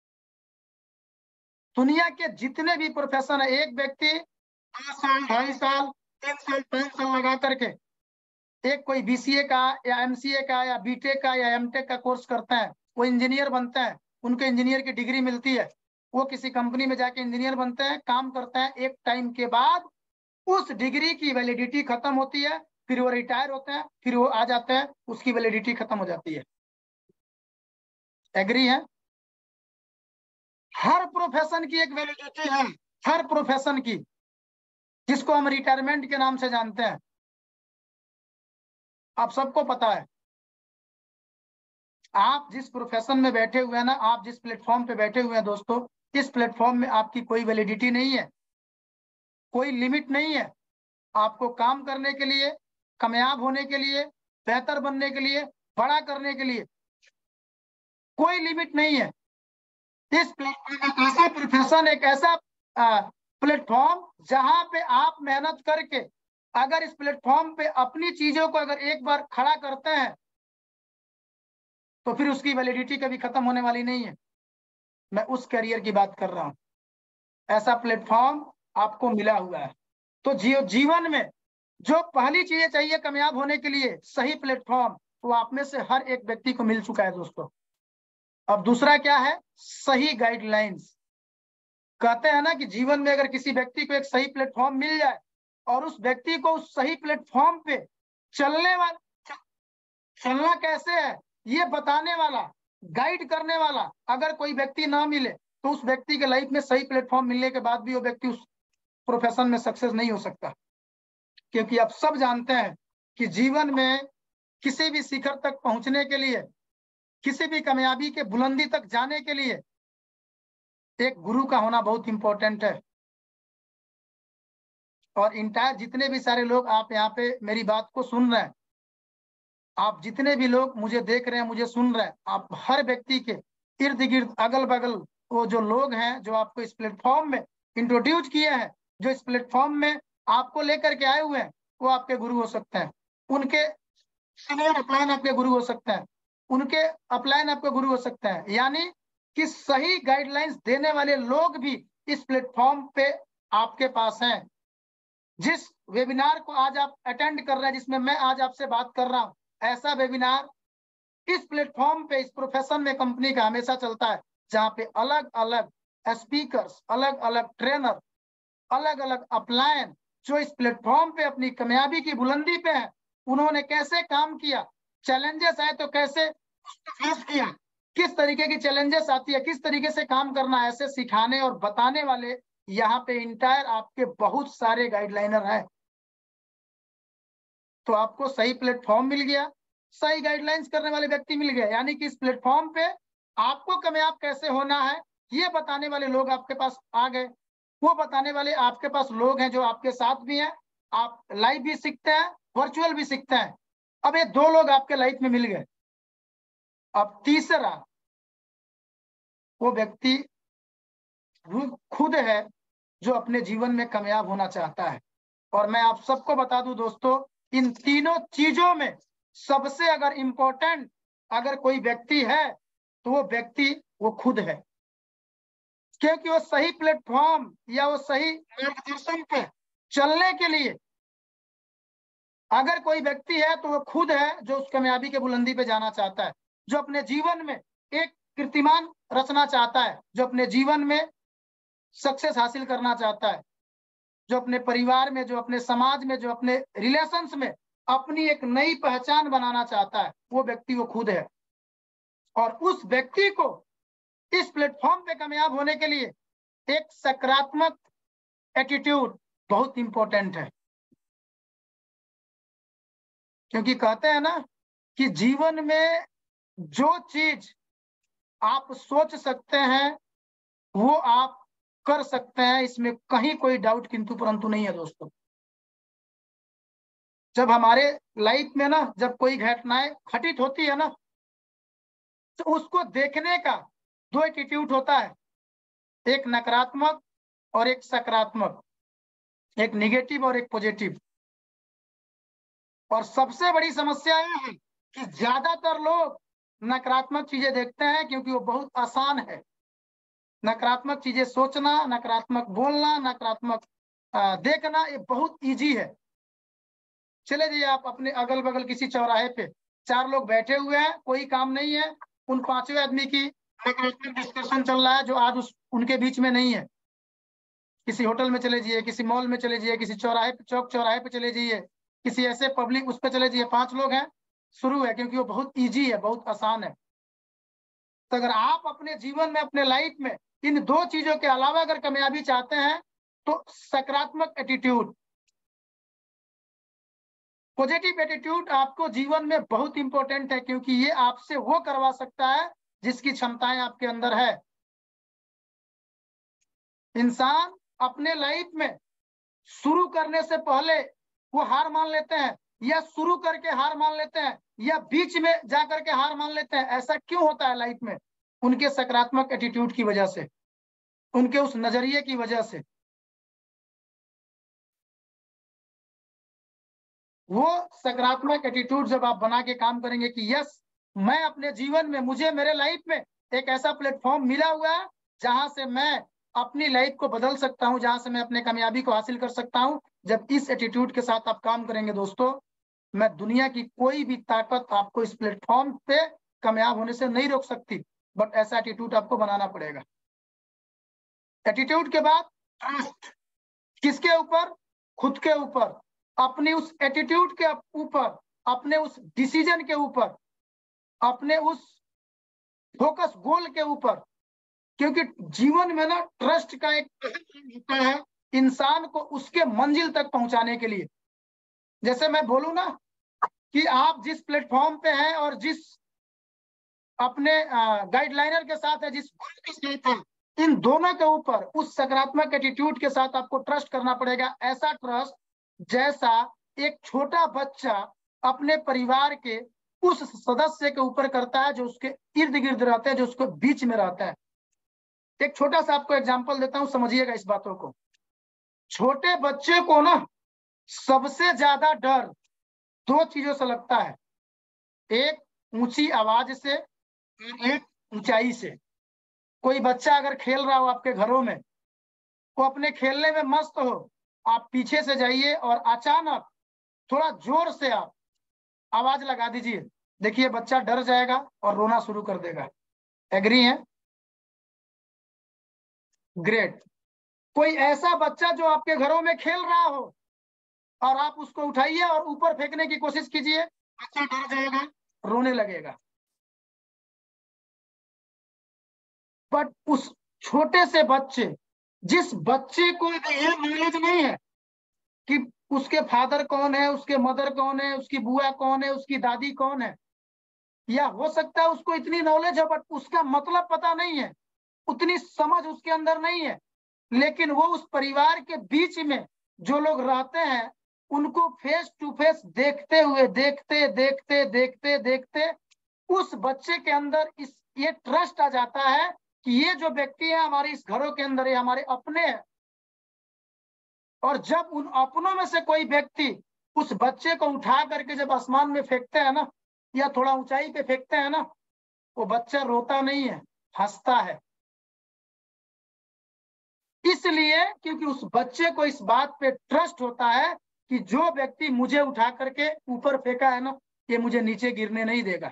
दुनिया के जितने भी प्रोफेशन है, एक व्यक्ति दो साल, ढाई साल, तीन साल, पांच साल लगा करके एक कोई बीसीए का या एमसीए का या बीटेक का या एमटेक का कोर्स करते हैं, वो इंजीनियर बनते हैं, उनको इंजीनियर की डिग्री मिलती है, वो किसी कंपनी में जाके इंजीनियर बनते हैं, काम करते हैं। एक टाइम के बाद उस डिग्री की वैलिडिटी खत्म होती है, फिर वो रिटायर होते हैं, फिर वो आ जाते हैं, उसकी वैलिडिटी खत्म हो जाती है। एग्री है? हर प्रोफेशन की एक वैलिडिटी है, हर प्रोफेशन की, जिसको हम रिटायरमेंट के नाम से जानते हैं। आप सबको पता है, आप जिस प्रोफेशन में बैठे हुए हैं ना, आप जिस प्लेटफॉर्म पे बैठे हुए हैं दोस्तों, इस प्लेटफॉर्म में आपकी कोई वैलिडिटी नहीं है, कोई लिमिट नहीं है। आपको काम करने के लिए, कामयाब होने के लिए, बेहतर बनने के लिए, बड़ा करने के लिए कोई लिमिट नहीं है। इस प्लेटफॉर्म एक ऐसा प्रोफेशन, एक ऐसा प्लेटफॉर्म जहां पे आप मेहनत करके अगर इस प्लेटफॉर्म पे अपनी चीजों को अगर एक बार खड़ा करते हैं तो फिर उसकी वैलिडिटी कभी खत्म होने वाली नहीं है। मैं उस करियर की बात कर रहा हूं, ऐसा प्लेटफॉर्म आपको मिला हुआ है। तो जी, जीवन में जो पहली चीजें चाहिए कामयाब होने के लिए, सही प्लेटफॉर्म, वो आप में से हर एक व्यक्ति को मिल चुका है दोस्तों। अब दूसरा क्या है? सही गाइडलाइंस। कहते हैं ना कि जीवन में अगर किसी व्यक्ति को एक सही प्लेटफॉर्म मिल जाए और उस व्यक्ति को उस सही प्लेटफॉर्म पे चलने वाला, चलना कैसे है ये बताने वाला, गाइड करने वाला अगर कोई व्यक्ति ना मिले तो उस व्यक्ति के लाइफ में सही प्लेटफॉर्म मिलने के बाद भी वो व्यक्ति उस प्रोफेशन में सक्सेस नहीं हो सकता। क्योंकि आप सब जानते हैं कि जीवन में किसी भी शिखर तक पहुंचने के लिए, किसी भी कामयाबी के बुलंदी तक जाने के लिए एक गुरु का होना बहुत इंपॉर्टेंट है। और इंटायर जितने भी सारे लोग आप यहाँ पे मेरी बात को सुन रहे हैं, आप जितने भी लोग मुझे देख रहे हैं, मुझे सुन रहे हैं, आप हर व्यक्ति के इर्द गिर्द, अगल बगल वो जो लोग हैं जो आपको इस प्लेटफॉर्म में इंट्रोड्यूस किए हैं, जो इस प्लेटफॉर्म में आपको लेकर के आए हुए हैं, वो आपके गुरु हो सकते हैं। उनके सीनियर अपलाइन आपके गुरु हो सकते हैं, उनके अपलाइन आपके गुरु हो सकते हैं। यानी कि सही गाइडलाइंस देने वाले लोग भी इस प्लेटफॉर्म पे आपके पास हैं। जिस वेबिनार को आज आप अटेंड कर रहे हैं, जिसमें मैं आज आपसे बात कर रहा हूं, ऐसा वेबिनार इस प्लेटफॉर्म पे, इस प्रोफेशन में कंपनी का हमेशा चलता है, जहां पे अलग अलग स्पीकर्स, अलग अलग ट्रेनर, अलग अलग अपलायन जो इस प्लेटफॉर्म पे अपनी कामयाबी की बुलंदी पे है, उन्होंने कैसे काम किया, चैलेंजेस आए तो कैसे फेस किया, किस तरीके की चैलेंजेस आती है, किस तरीके से काम करना है, ऐसे सिखाने और बताने वाले यहाँ पे इंटायर आपके बहुत सारे गाइडलाइनर हैं। तो आपको सही प्लेटफॉर्म मिल गया, सही गाइडलाइंस करने वाले व्यक्ति मिल गए, यानी कि इस प्लेटफॉर्म पे आपको कामयाब कैसे होना है ये बताने वाले लोग आपके पास आ गए। वो बताने वाले आपके पास लोग हैं जो आपके साथ भी हैं, आप लाइव भी सीखते हैं, वर्चुअल भी सीखते हैं। अब ये दो लोग आपके लाइफ में मिल गए। अब तीसरा वो व्यक्ति खुद है जो अपने जीवन में कामयाब होना चाहता है। और मैं आप सबको बता दूं दोस्तों, इन तीनों चीजों में सबसे अगर इंपॉर्टेंट अगर कोई व्यक्ति है तो वो व्यक्ति वो खुद है। क्योंकि वो सही प्लेटफॉर्म या वो सही मार्गदर्शन पे चलने के लिए अगर कोई व्यक्ति है तो वो खुद है, जो उस कामयाबी के बुलंदी पे जाना चाहता है, जो अपने जीवन में एक कीर्तिमान रचना चाहता है, जो अपने जीवन में सक्सेस हासिल करना चाहता है, जो अपने परिवार में, जो अपने समाज में, जो अपने रिलेशंस में अपनी एक नई पहचान बनाना चाहता है, वो व्यक्ति वो खुद है। और उस व्यक्ति को इस प्लेटफॉर्म पे कामयाब होने के लिए एक सकारात्मक एटीट्यूड बहुत इंपॉर्टेंट है, क्योंकि कहते हैं ना कि जीवन में जो चीज आप सोच सकते हैं वो आप कर सकते हैं, इसमें कहीं कोई डाउट किंतु परंतु नहीं है दोस्तों। जब हमारे लाइफ में ना जब कोई घटनाएं घटित होती है ना, तो उसको देखने का दो एटीट्यूड होता है, एक नकारात्मक और एक सकारात्मक, एक निगेटिव और एक पॉजिटिव। और सबसे बड़ी समस्या यह है कि ज्यादातर लोग नकारात्मक चीजें देखते हैं क्योंकि वो बहुत आसान है। नकारात्मक चीजें सोचना, नकारात्मक बोलना, नकारात्मक देखना, ये बहुत इजी है। चले जाइए आप अपने अगल बगल किसी चौराहे पे, चार लोग बैठे हुए हैं, कोई काम नहीं है, उन पांचवें आदमी की नकारात्मक डिस्कशन चल रहा है जो आज उस उनके बीच में नहीं है। किसी होटल में चले जाइए, किसी मॉल में चले जाइए, किसी चौराहे पे, चौक चौराहे पे चले जाइए, किसी ऐसे पब्लिक उस पर चले जाइए, पांच लोग हैं, शुरू है, क्योंकि वो बहुत इजी है, बहुत आसान है। तो अगर आप अपने जीवन में, अपने लाइफ में इन दो चीजों के अलावा अगर कामयाबी चाहते हैं तो सकारात्मक एटीट्यूड, पॉजिटिव एटीट्यूड आपको जीवन में बहुत इंपॉर्टेंट है, क्योंकि ये आपसे वो करवा सकता है जिसकी क्षमताएं आपके अंदर है। इंसान अपने लाइफ में शुरू करने से पहले वो हार मान लेते हैं, या शुरू करके हार मान लेते हैं, या बीच में जाकर के हार मान लेते हैं। ऐसा क्यों होता है लाइफ में? उनके सकारात्मक एटीट्यूड की वजह से, उनके उस नजरिए की वजह से। वो सकारात्मक एटीट्यूड जब आप बना के काम करेंगे कि यस, मैं अपने जीवन में, मुझे मेरे लाइफ में एक ऐसा प्लेटफॉर्म मिला हुआ है जहां से मैं अपनी लाइफ को बदल सकता हूं, जहां से मैं अपने कामयाबी को हासिल कर सकता हूं। जब इस एटीट्यूड के साथ आप काम करेंगे दोस्तों, मैं दुनिया की कोई भी ताकत आपको इस प्लेटफॉर्म पे कामयाब होने से नहीं रोक सकती, बट ऐसा एटीट्यूड आपको बनाना पड़ेगा। एटीट्यूड के बाद ट्रस्ट, किसके ऊपर? खुद के ऊपर, अपनी उस एटीट्यूड के ऊपर, अपने उस डिसीजन के ऊपर, अपने उस फोकस गोल के ऊपर। क्योंकि जीवन में ना ट्रस्ट का एक होता है इंसान को उसके मंजिल तक पहुंचाने के लिए। जैसे मैं बोलूं ना कि आप जिस प्लेटफॉर्म पे हैं और जिस अपने गाइडलाइनर के साथ है, जिस गोल के साथ है, इन दोनों के ऊपर उस सकारात्मक एटीट्यूड के साथ आपको ट्रस्ट करना पड़ेगा। ऐसा ट्रस्ट जैसा एक छोटा बच्चा अपने परिवार के उस सदस्य के ऊपर करता है जो उसके इर्द गिर्द रहते हैं, जो उसके बीच में रहता है। एक छोटा सा आपको एग्जांपल देता हूं, समझिएगा इस बातों को। छोटे बच्चे को ना सबसे ज्यादा डर दो चीजों से लगता है, एक ऊंची आवाज से, एक ऊंचाई से। कोई बच्चा अगर खेल रहा हो आपके घरों में, वो अपने खेलने में मस्त हो, आप पीछे से जाइए और अचानक थोड़ा जोर से आप आवाज लगा दीजिए, देखिए बच्चा डर जाएगा और रोना शुरू कर देगा। एग्री है? ग्रेट। कोई ऐसा बच्चा जो आपके घरों में खेल रहा हो और आप उसको उठाइए और ऊपर फेंकने की कोशिश कीजिए, बच्चा डर जाएगा, रोने लगेगा। बट उस छोटे से बच्चे, जिस बच्चे को ये नॉलेज नहीं है कि उसके फादर कौन है, उसके मदर कौन है, उसकी बुआ कौन है, उसकी दादी कौन है, या हो सकता है उसको इतनी नॉलेज है बट उसका मतलब पता नहीं है, उतनी समझ उसके अंदर नहीं है, लेकिन वो उस परिवार के बीच में जो लोग रहते हैं उनको फेस टू फेस देखते हुए, देखते देखते देखते देखते उस बच्चे के अंदर इस ये ट्रस्ट आ जाता है कि ये जो व्यक्ति है हमारे इस घरों के अंदर, ये हमारे अपने हैं। और जब उन अपनों में से कोई व्यक्ति उस बच्चे को उठा करके जब आसमान में फेंकते हैं ना, या थोड़ा ऊंचाई पे फेंकते हैं ना, वो बच्चा रोता नहीं है, हंसता है। इसलिए क्योंकि उस बच्चे को इस बात पे ट्रस्ट होता है कि जो व्यक्ति मुझे उठा करके ऊपर फेंका है ना, ये मुझे नीचे गिरने नहीं देगा।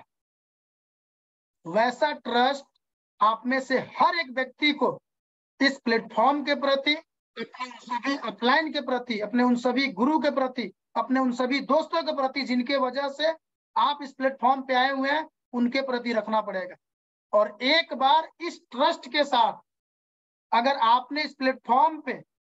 वैसा ट्रस्ट आप में से हर एक व्यक्ति को इस प्लेटफॉर्म के प्रति, अपने उन सभी अपलाइन के प्रति, अपने उन सभी गुरु के प्रति, अपने उन सभी दोस्तों के प्रति जिनके वजह से आप इस प्लेटफॉर्म पे आए हुए हैं, उनके प्रति रखना पड़ेगा। और एक बार इस ट्रस्ट के साथ अगर आपने इस प्लेटफॉर्म पे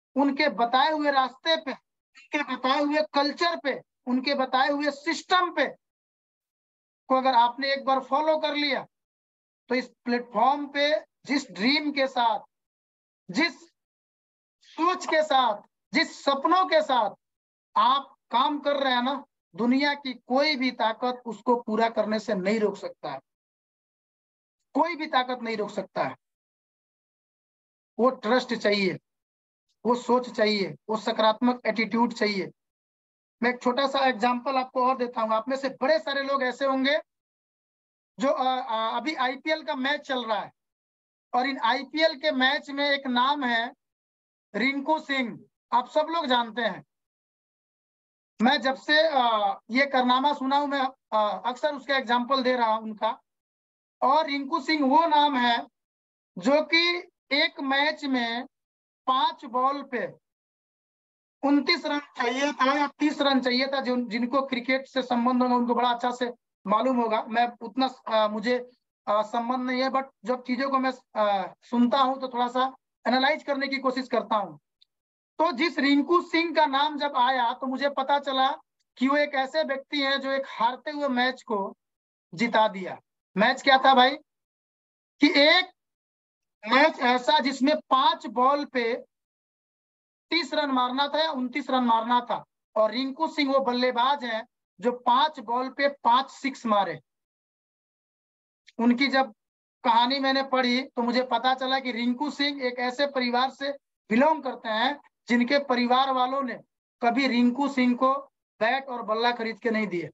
उनके बताए हुए रास्ते पे, उनके बताए हुए कल्चर पे, उनके बताए हुए सिस्टम पे को अगर आपने एक बार फॉलो कर लिया तो इस प्लेटफॉर्म पे जिस ड्रीम के साथ, जिस सोच के साथ, जिस सपनों के साथ आप काम कर रहे हैं ना, दुनिया की कोई भी ताकत उसको पूरा करने से नहीं रोक सकता है। कोई भी ताकत नहीं रोक सकता है। वो ट्रस्ट चाहिए, वो सोच चाहिए, वो सकारात्मक एटीट्यूड चाहिए। मैं एक छोटा सा एग्जांपल आपको और देता हूँ। आप में से बड़े सारे लोग ऐसे होंगे जो आ, आ, अभी आईपीएल का मैच चल रहा है और इन आईपीएल के मैच में एक नाम है रिंकू सिंह। आप सब लोग जानते हैं। मैं जब से आ, ये कारनामा सुना हूं, मैं अक्सर उसका एग्जांपल दे रहा हूं उनका। और रिंकू सिंह वो नाम है जो कि एक मैच में पांच बॉल पे उनतीस रन चाहिए था या तीस रन चाहिए था। जो जिनको क्रिकेट से संबंध होगा उनको बड़ा अच्छा से मालूम होगा। मैं उतना आ, मुझे आ, संबंध नहीं है, बट जब चीजों को मैं आ, सुनता हूं तो थोड़ा सा एनालाइज करने की कोशिश करता हूं। तो जिस रिंकू सिंह का नाम जब आया तो मुझे पता चला कि वो एक ऐसे व्यक्ति हैं जो एक हारते हुए मैच को जिता दिया। मैच क्या था भाई? कि एक मैच ऐसा जिसमें पांच बॉल पे तीस रन मारना था या उनतीस रन मारना था, और रिंकू सिंह वो बल्लेबाज हैं जो पांच बॉल पे पांच सिक्स मारे। उनकी जब कहानी मैंने पढ़ी तो मुझे पता चला कि रिंकू सिंह एक ऐसे परिवार से बिलोंग करते हैं जिनके परिवार वालों ने कभी रिंकू सिंह को बैट और बल्ला खरीद के नहीं दिए।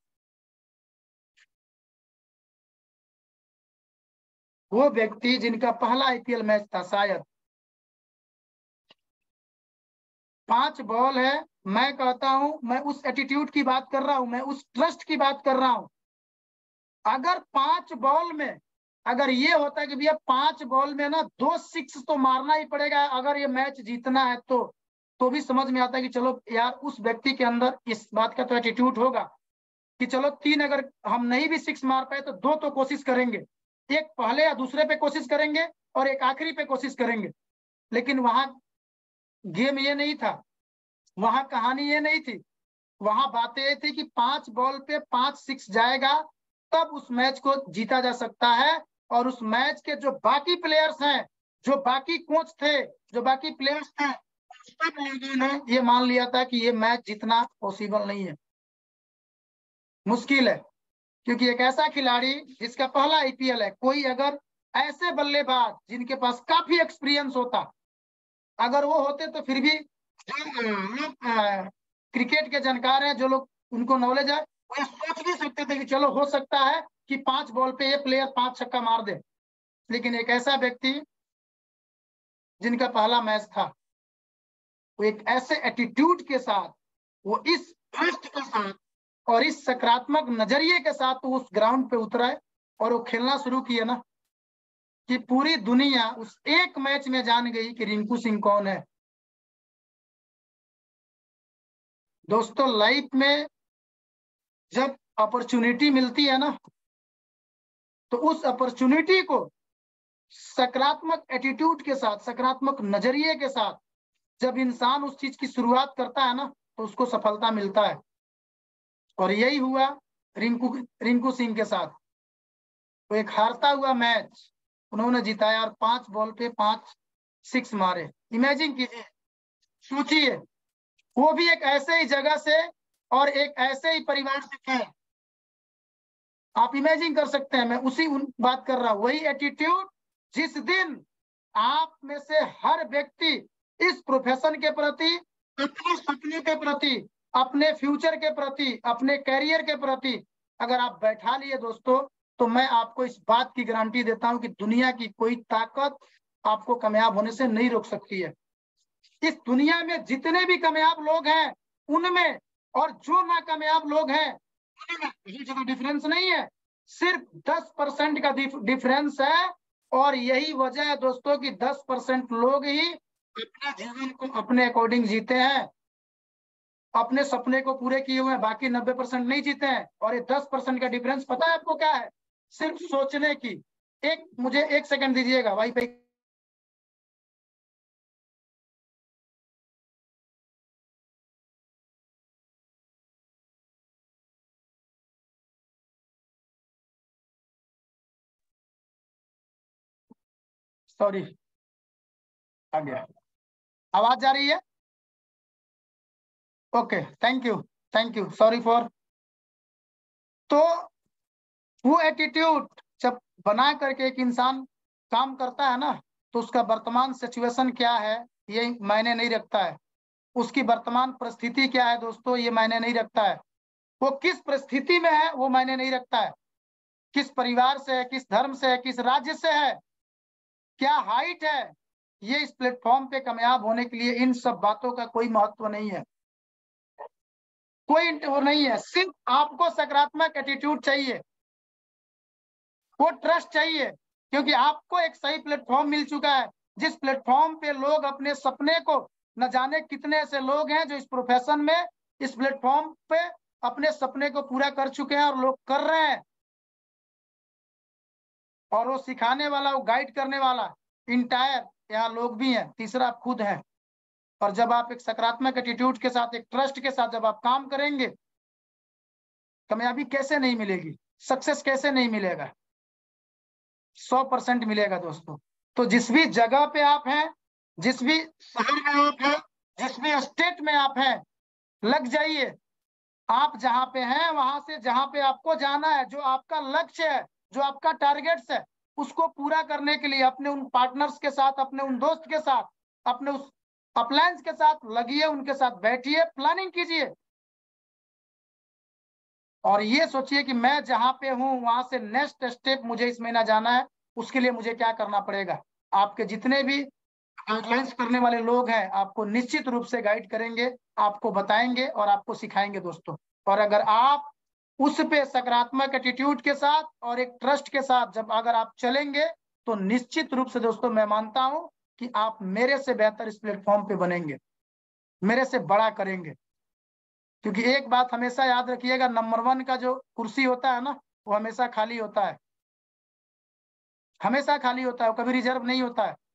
वो व्यक्ति जिनका पहला आईपीएल मैच था शायद, पांच बॉल है। मैं कहता हूं, मैं उस एटीट्यूड की बात कर रहा हूं, मैं उस ट्रस्ट की बात कर रहा हूं। अगर पांच बॉल में अगर ये होता है कि भैया पांच बॉल में ना दो सिक्स तो मारना ही पड़ेगा अगर ये मैच जीतना है, तो तो भी समझ में आता है कि चलो यार उस व्यक्ति के अंदर इस बात का तो एटीट्यूड होगा कि चलो तीन अगर हम नहीं भी सिक्स मार पाए तो दो तो कोशिश करेंगे। एक पहले या दूसरे पे कोशिश करेंगे और एक आखिरी पे कोशिश करेंगे। लेकिन वहां गेम ये नहीं था, वहां कहानी ये नहीं थी। वहां बातें ये थी कि पांच बॉल पे पांच सिक्स जाएगा तब उस मैच को जीता जा सकता है। और उस मैच के जो बाकी प्लेयर्स हैं, जो बाकी कोच थे, जो बाकी प्लेयर्स थे, सब लोगों ने ये मान लिया था कि ये मैच जीतना पॉसिबल नहीं है, मुश्किल है। क्योंकि एक ऐसा खिलाड़ी जिसका पहला आईपीएल है, कोई अगर ऐसे बल्लेबाज जिनके पास काफी एक्सपीरियंस होता, अगर वो होते तो फिर भी जो लोग क्रिकेट के जानकार हैं, जो लोग उनको नॉलेज है, वो ये सोच नहीं सकते थे कि चलो हो सकता है कि पांच बॉल पे ये प्लेयर पांच छक्का मार दे। लेकिन एक ऐसा व्यक्ति जिनका पहला मैच था, वो एक ऐसे एटीट्यूड के साथ, वो इस ट्रस्ट के साथ और इस सकारात्मक नजरिए के साथ तो उस ग्राउंड पे उतरा है और वो खेलना शुरू किया ना, कि पूरी दुनिया उस एक मैच में जान गई कि रिंकू सिंह कौन है। दोस्तों, लाइफ में जब अपॉर्चुनिटी मिलती है ना, तो उस अपॉर्चुनिटी को सकारात्मक एटीट्यूड के साथ, सकारात्मक नजरिए के साथ जब इंसान उस चीज की शुरुआत करता है ना, तो उसको सफलता मिलता है। और यही हुआ रिंकू रिंकू सिंह के साथ। वो एक हारता हुआ मैच उन्होंने जिताया और पांच बॉल पे पांच सिक्स मारे। इमेजिन कीजिए, सोचिए, वो भी एक ऐसे ही जगह से और एक ऐसे ही परिवार से थे। आप इमेजिन कर सकते हैं, मैं उसी बात कर रहा हूं। वही एटीट्यूड जिस दिन आप में से हर व्यक्ति इस प्रोफेशन के प्रति, अपने सपने के प्रति, अपने फ्यूचर के प्रति, अपने कैरियर के प्रति अगर आप बैठा लिए दोस्तों, तो मैं आपको इस बात की गारंटी देता हूं कि दुनिया की कोई ताकत आपको कामयाब होने से नहीं रोक सकती है। इस दुनिया में जितने भी कामयाब लोग हैं उनमें और जो नाकामयाब लोग हैं उनमें कहीं जगह डिफरेंस नहीं है, सिर्फ दस परसेंट का डिफरेंस है। और यही वजह है दोस्तों कि दस परसेंट लोग ही अपने जीवन को अपने अकॉर्डिंग जीते हैं, अपने सपने को पूरे किए हुए हैं, बाकी नब्बे परसेंट नहीं जीते हैं। और ये दस परसेंट का डिफरेंस पता है आपको क्या है? सिर्फ सोचने की। एक मुझे एक सेकंड दीजिएगा भाई। सॉरी आ गया, आवाज जा रही है? Okay, thank you thank you, sorry for. तो वो एटीट्यूड जब बना करके एक इंसान काम करता है ना, तो उसका वर्तमान सिचुएशन क्या है ये मायने नहीं रखता है, उसकी वर्तमान परिस्थिति क्या है दोस्तों ये मायने नहीं रखता है, वो किस परिस्थिति में है वो मायने नहीं रखता है, किस परिवार से है, किस धर्म से है, किस राज्य से है, क्या हाइट है, ये इस प्लेटफॉर्म पे कामयाब होने के लिए इन सब बातों का कोई महत्व नहीं है, कोई वो नहीं है। सिर्फ आपको सकारात्मक एटीट्यूड चाहिए, वो ट्रस्ट चाहिए, क्योंकि आपको एक सही प्लेटफॉर्म मिल चुका है, जिस प्लेटफॉर्म पे लोग अपने सपने को, न जाने कितने ऐसे लोग हैं जो इस प्रोफेशन में, इस प्लेटफॉर्म पे अपने सपने को पूरा कर चुके हैं और लोग कर रहे हैं, और वो सिखाने वाला, वो गाइड करने वाला इंटायर यहाँ लोग भी हैं, तीसरा आप खुद हैं। और जब आप एक सकारात्मक एटीट्यूड के साथ, एक ट्रस्ट के साथ जब आप काम करेंगे, कामयाबी कैसे नहीं मिलेगी, सक्सेस कैसे नहीं मिलेगा, सौ परसेंट मिलेगा दोस्तों। तो जिस भी जगह पे आप हैं, जिस भी शहर में आप हैं, जिस भी स्टेट में आप हैं, लग जाइए। आप जहां पे हैं वहां से जहां पे आपको जाना है, जो आपका लक्ष्य है, जो आपका टारगेट्स है, उसको पूरा करने के लिए अपने उन पार्टनर्स के साथ, अपने उन दोस्त के साथ, अपने उस अपलायंस के साथ लगिए, उनके साथ बैठिए, प्लानिंग कीजिए, और ये सोचिए कि मैं जहां पे हूं वहां से नेक्स्ट स्टेप मुझे इस महीना जाना है, उसके लिए मुझे क्या करना पड़ेगा। आपके जितने भी गाइडलाइंस करने वाले लोग हैं आपको निश्चित रूप से गाइड करेंगे, आपको बताएंगे और आपको सिखाएंगे दोस्तों। और अगर आप उस पे सकारात्मक एटीट्यूड के साथ और एक ट्रस्ट के साथ जब अगर आप चलेंगे, तो निश्चित रूप से दोस्तों मैं मानता हूं कि आप मेरे से बेहतर इस प्लेटफॉर्म पे बनेंगे, मेरे से बड़ा करेंगे। क्योंकि एक बात हमेशा याद रखिएगा, नंबर वन का जो कुर्सी होता है ना, वो हमेशा खाली होता है, हमेशा खाली होता है, वो कभी रिजर्व नहीं होता है।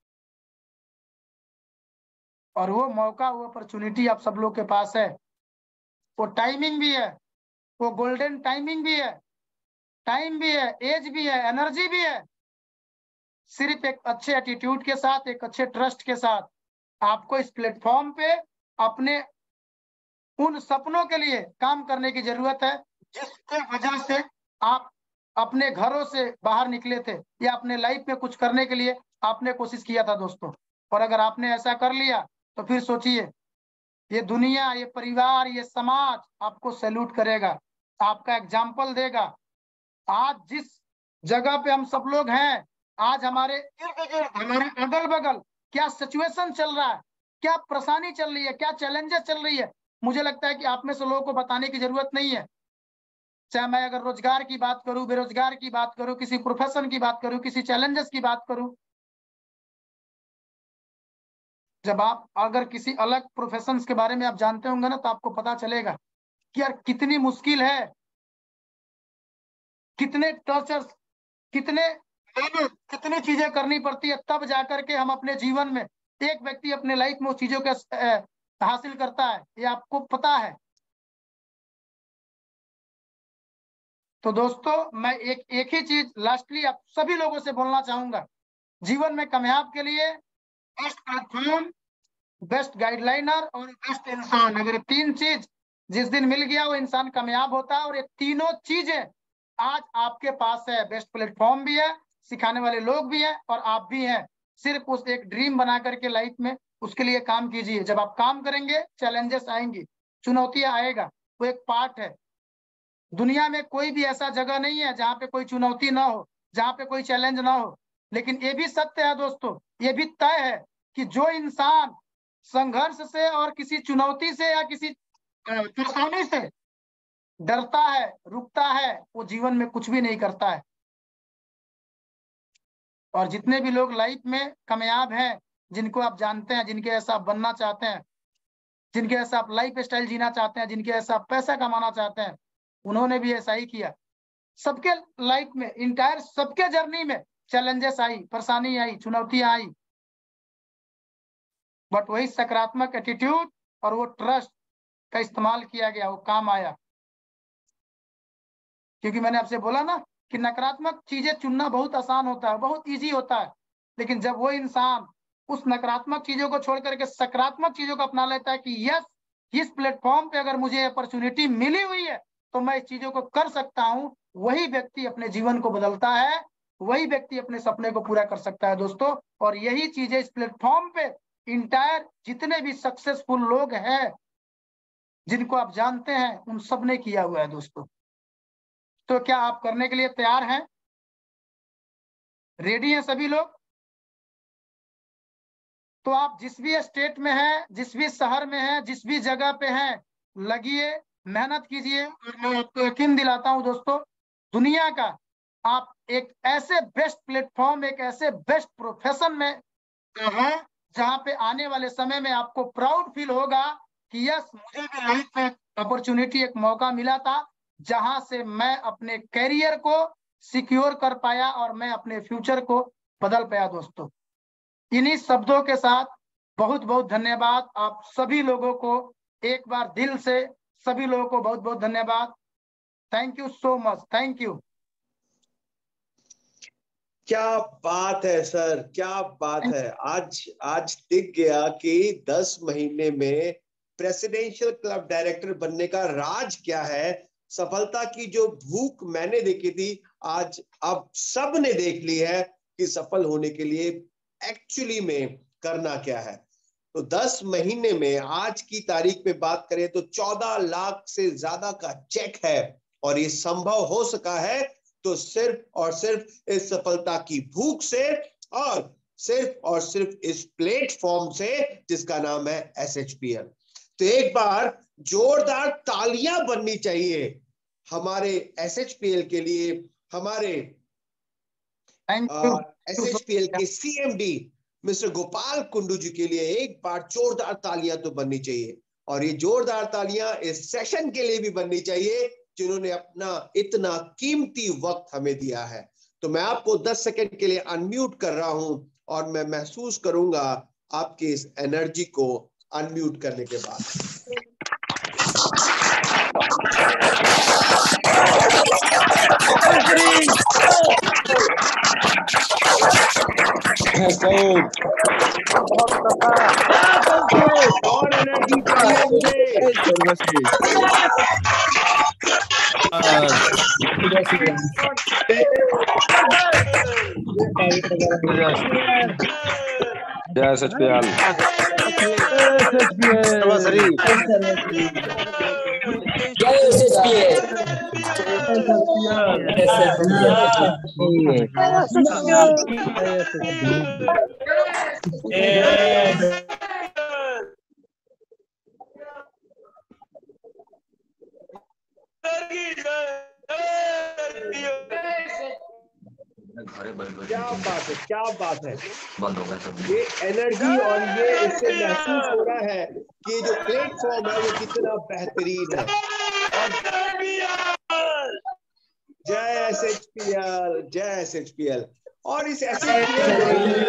और वो मौका, वो अपॉर्चुनिटी आप सब लोग के पास है, वो टाइमिंग भी है, वो गोल्डन टाइमिंग भी है, टाइम भी है, एज भी है, एनर्जी भी है। सिर्फ एक अच्छे एटीट्यूड के साथ, एक अच्छे ट्रस्ट के साथ आपको इस प्लेटफॉर्म पे अपने उन सपनों के लिए काम करने की जरूरत है, जिसके वजह से आप अपने घरों से बाहर निकले थे, या अपने लाइफ में कुछ करने के लिए आपने कोशिश किया था दोस्तों। और अगर आपने ऐसा कर लिया तो फिर सोचिए, ये दुनिया, ये परिवार, ये समाज आपको सैल्यूट करेगा, आपका एग्जाम्पल देगा। आज जिस जगह पे हम सब लोग हैं, आज हमारे इर्द गिर्द, हमारे अगल बगल क्या सिचुएशन चल रहा है, क्या परेशानी चल रही है, क्या चैलेंजेस चल रही है, मुझे लगता है कि आप में से लोगों को बताने की जरूरत नहीं है। चाहे मैं अगर रोजगार की बात करूं, बेरोजगार की बात करूं, किसी प्रोफेशन की बात करूं, किसी चैलेंजेस की बात करूं, जब आप अगर किसी अलग प्रोफेशन के बारे में आप जानते होंगे ना, तो आपको पता चलेगा कि यार कितनी मुश्किल है, कितने टॉर्चर्स, कितने मेहनत, कितनी चीजें करनी पड़ती है, तब जाकर के हम अपने जीवन में, एक व्यक्ति अपने लाइफ में उस चीजों का हासिल करता है, ये आपको पता है। तो दोस्तों मैं एक एक ही चीज लास्टली आप सभी लोगों से बोलना चाहूंगा, जीवन में कामयाब के लिए बेस्ट प्लेटफॉर्म, बेस्ट गाइडलाइनर और बेस्ट इंसान, अगर ये तीन चीज जिस दिन मिल गया वो इंसान कामयाब होता है। और ये तीनों चीजें आज आपके पास है, बेस्ट प्लेटफॉर्म भी है, सिखाने वाले लोग भी हैं, और आप भी हैं। सिर्फ उस एक ड्रीम बना करके लाइफ में उसके लिए काम कीजिए। जब आप काम करेंगे चैलेंजेस आएंगी, चुनौतियां आएगा, वो एक पार्ट है। दुनिया में कोई भी ऐसा जगह नहीं है जहाँ पे कोई चुनौती ना हो, जहाँ पे कोई चैलेंज ना हो। लेकिन ये भी सत्य है दोस्तों, ये भी तय है कि जो इंसान संघर्ष से और किसी चुनौती से या किसी परेशानी से डरता है, रुकता है, वो जीवन में कुछ भी नहीं करता है। और जितने भी लोग लाइफ में कामयाब हैं, जिनको आप जानते हैं, जिनके ऐसा आप बनना चाहते हैं, जिनके ऐसा आप लाइफ स्टाइल जीना चाहते हैं, जिनके ऐसा आप पैसा कमाना चाहते हैं, उन्होंने भी ऐसा ही किया। सबके लाइफ में, इंटायर सबके जर्नी में चैलेंजेस आई, परेशानी आई, चुनौतियां आई, बट वही सकारात्मक एटीट्यूड और वो ट्रस्ट का इस्तेमाल किया गया, वो काम आया। क्योंकि मैंने आपसे बोला ना कि नकारात्मक चीजें चुनना बहुत आसान होता है, बहुत इजी होता है, लेकिन जब वो इंसान उस नकारात्मक चीजों को छोड़ करके सकारात्मक चीजों को अपना लेता है कि यस, इस प्लेटफॉर्म पे अगर मुझे अपॉर्चुनिटी मिली हुई है तो मैं इस चीजों को कर सकता हूँ, वही व्यक्ति अपने जीवन को बदलता है, वही व्यक्ति अपने सपने को पूरा कर सकता है दोस्तों। और यही चीजें इस प्लेटफॉर्म पे इंटायर जितने भी सक्सेसफुल लोग हैं जिनको आप जानते हैं उन सब ने किया हुआ है दोस्तों। तो क्या आप करने के लिए तैयार हैं? रेडी हैं सभी लोग? तो आप जिस भी स्टेट में हैं, जिस भी शहर में हैं, जिस भी जगह पे हैं, लगिए, मेहनत कीजिए। और मैं आपको यकीन दिलाता हूं दोस्तों, दुनिया का आप एक ऐसे बेस्ट प्लेटफॉर्म, एक ऐसे बेस्ट प्रोफेशन में है जहां पे आने वाले समय में आपको प्राउड फील होगा कि यस, मुझे भी लाइफ में अपॉर्चुनिटी, एक मौका मिला था जहां से मैं अपने करियर को सिक्योर कर पाया और मैं अपने फ्यूचर को बदल पाया दोस्तों। इन्हीं शब्दों के साथ बहुत बहुत धन्यवाद आप सभी लोगों को, एक बार दिल से सभी लोगों को बहुत बहुत धन्यवाद। Thank you so much, thank you. क्या बात है सर, क्या बात है। आज आज दिख गया कि दस महीने में प्रेसिडेंशियल क्लब डायरेक्टर बनने का राज क्या है। सफलता की जो भूख मैंने देखी थी, आज अब सब ने देख ली है कि सफल होने के लिए एक्चुअली में करना क्या है। तो दस महीने में आज की तारीख पे बात करें तो चौदह लाख से ज्यादा का चेक है, और ये संभव हो सका है तो सिर्फ और सिर्फ इस सफलता की भूख से, और सिर्फ और सिर्फ इस प्लेटफॉर्म से जिसका नाम है एस एच पी एल। तो एक बार जोरदार तालियां बननी चाहिए हमारे एस एच पी एल के लिए, हमारे एस एच पी एल के C M D mister Gopal Kundu ji के लिए एक बार जोरदार तालियां तो बननी चाहिए। और ये जोरदार तालियां इस सेशन के लिए भी बननी चाहिए जिन्होंने अपना इतना कीमती वक्त हमें दिया है। तो मैं आपको दस सेकंड के लिए अनम्यूट कर रहा हूं और मैं महसूस करूंगा आपकी इस एनर्जी को अनम्यूट करने के बाद। और एनर्जी चाहिए मुझे। जय सचपियाल। क्या बात है, क्या बात है। ये एनर्जी और ये इससे महसूस हो रहा है कि जो प्लेटफॉर्म है वो कितना बेहतरीन है। जय एस एच पी एल, जय एस एच पी एल। और इस एस एच पी एल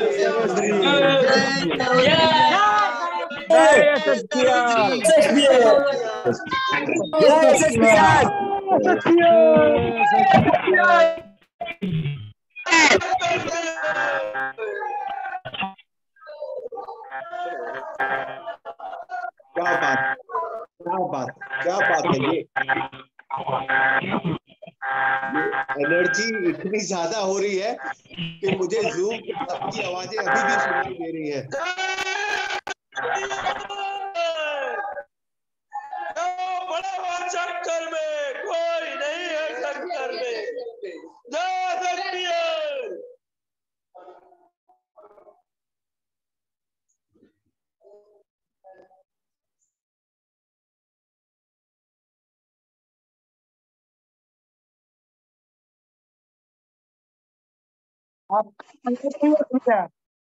क्या बात, क्या बात, क्या बात है। ये एनर्जी इतनी ज्यादा हो रही है कि मुझे जूम की आवाजें अभी भी सुनाई दे रही है। बड़ा चक्कर में कोई नहीं है, चक्कर में जय सकती है। आप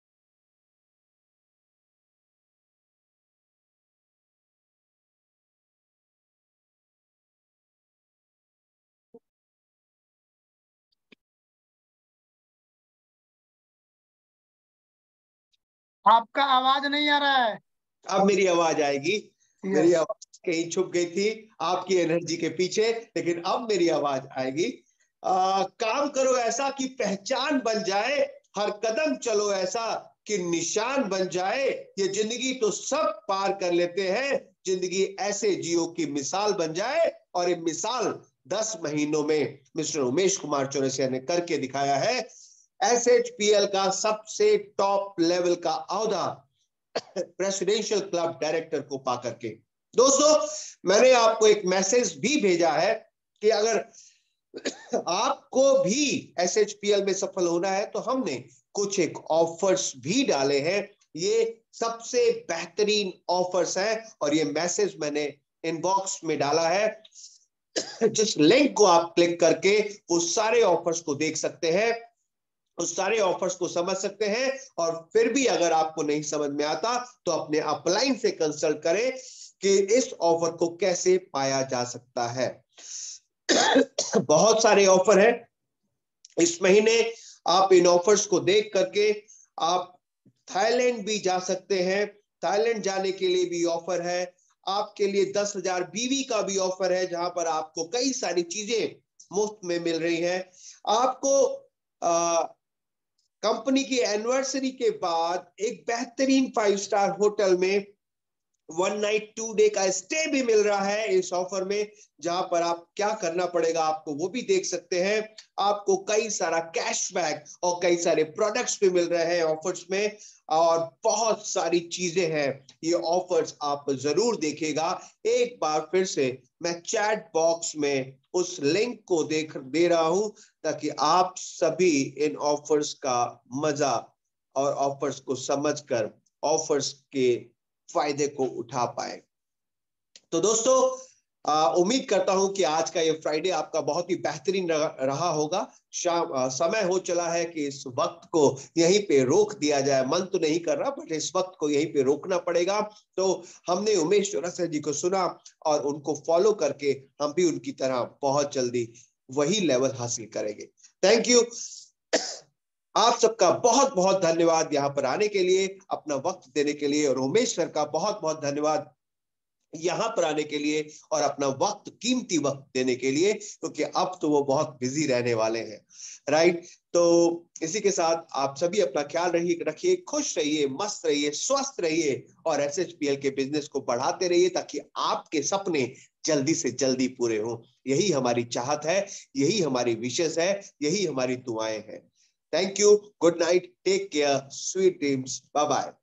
आपका आवाज नहीं आ रहा है। अब मेरी आवाज आएगी। मेरी आवाज कहीं छुप गई थी आपकी एनर्जी के पीछे, लेकिन अब मेरी आवाज आएगी। आ, काम करो ऐसा कि पहचान बन जाए हर कदम चलो ऐसा कि निशान बन जाए। ये जिंदगी तो सब पार कर लेते हैं, जिंदगी ऐसे जियो की मिसाल बन जाए। और ये मिसाल दस महीनों में मिस्टर उमेश कुमार चौरसिया ने करके दिखाया है। एस एच पी एल का सबसे टॉप लेवल का ओहदा प्रेसिडेंशियल क्लब डायरेक्टर को पाकर के। दोस्तों, मैंने आपको एक मैसेज भी भेजा है कि अगर आपको भी एस एच पी एल में सफल होना है तो हमने कुछ एक ऑफर्स भी डाले हैं। ये सबसे बेहतरीन ऑफर्स हैं और ये मैसेज मैंने इनबॉक्स में डाला है। जिस लिंक को आप क्लिक करके वो सारे ऑफर्स को देख सकते हैं, उस सारे ऑफर्स को समझ सकते हैं। और फिर भी अगर आपको नहीं समझ में आता तो अपने अपलाइन से कंसल्ट करें कि इस ऑफर को कैसे पाया जा सकता है। बहुत सारे ऑफर हैं इस महीने। आप इन ऑफर्स को देख करके आप थाईलैंड भी जा सकते हैं। थाईलैंड जाने के लिए भी ऑफर है। आपके लिए दस हजार बीवी का भी ऑफर है, जहां पर आपको कई सारी चीजें मुफ्त में मिल रही हैं। आपको आ, कंपनी की एनिवर्सरी के बाद एक बेहतरीन फाइव स्टार होटल में वन नाइट टू डे का स्टे भी मिल रहा है इस ऑफर में, जहां पर आप क्या करना पड़ेगा आपको वो भी देख सकते हैं। आपको कई सारा कैशबैक और कई सारे प्रोडक्ट्स भी मिल रहे हैं ऑफर्स में, और बहुत सारी चीजें हैं। ये ऑफर्स आप जरूर देखिएगा। एक बार फिर से मैं चैट बॉक्स में उस लिंक को देख दे रहा हूं ताकि आप सभी इन ऑफर्स का मजा और ऑफर्स को समझकर ऑफर्स के फायदे को उठा पाए। तो दोस्तों, उम्मीद करता हूं कि आज का ये फ्राइडे आपका बहुत ही बेहतरीन रहा होगा। शाम आ, समय हो चला है कि इस वक्त को यहीं पे रोक दिया जाए। मन तो नहीं कर रहा, बट इस वक्त को यहीं पे रोकना पड़ेगा। तो हमने उमेश चौरसिया जी को सुना और उनको फॉलो करके हम भी उनकी तरह बहुत जल्दी वही लेवल हासिल करेंगे। Thank you. आप सबका बहुत बहुत धन्यवाद यहाँ पर आने के लिए, अपना वक्त देने के लिए। और उमेश सर का बहुत बहुत धन्यवाद यहाँ पर आने के लिए और अपना वक्त, कीमती वक्त देने के लिए, क्योंकि अब तो वो बहुत बिजी रहने वाले हैं। राइट। तो इसी के साथ आप सभी अपना ख्याल रहिए, रखिए, खुश रहिए, मस्त रहिए, स्वस्थ रहिए और एस एच पी एल के बिजनेस को बढ़ाते रहिए ताकि आपके सपने जल्दी से जल्दी पूरे हों। यही हमारी चाहत है, यही हमारी विशेष है, यही हमारी दुआएं हैं। Thank you. Good night. Take care. Sweet dreams. Bye bye.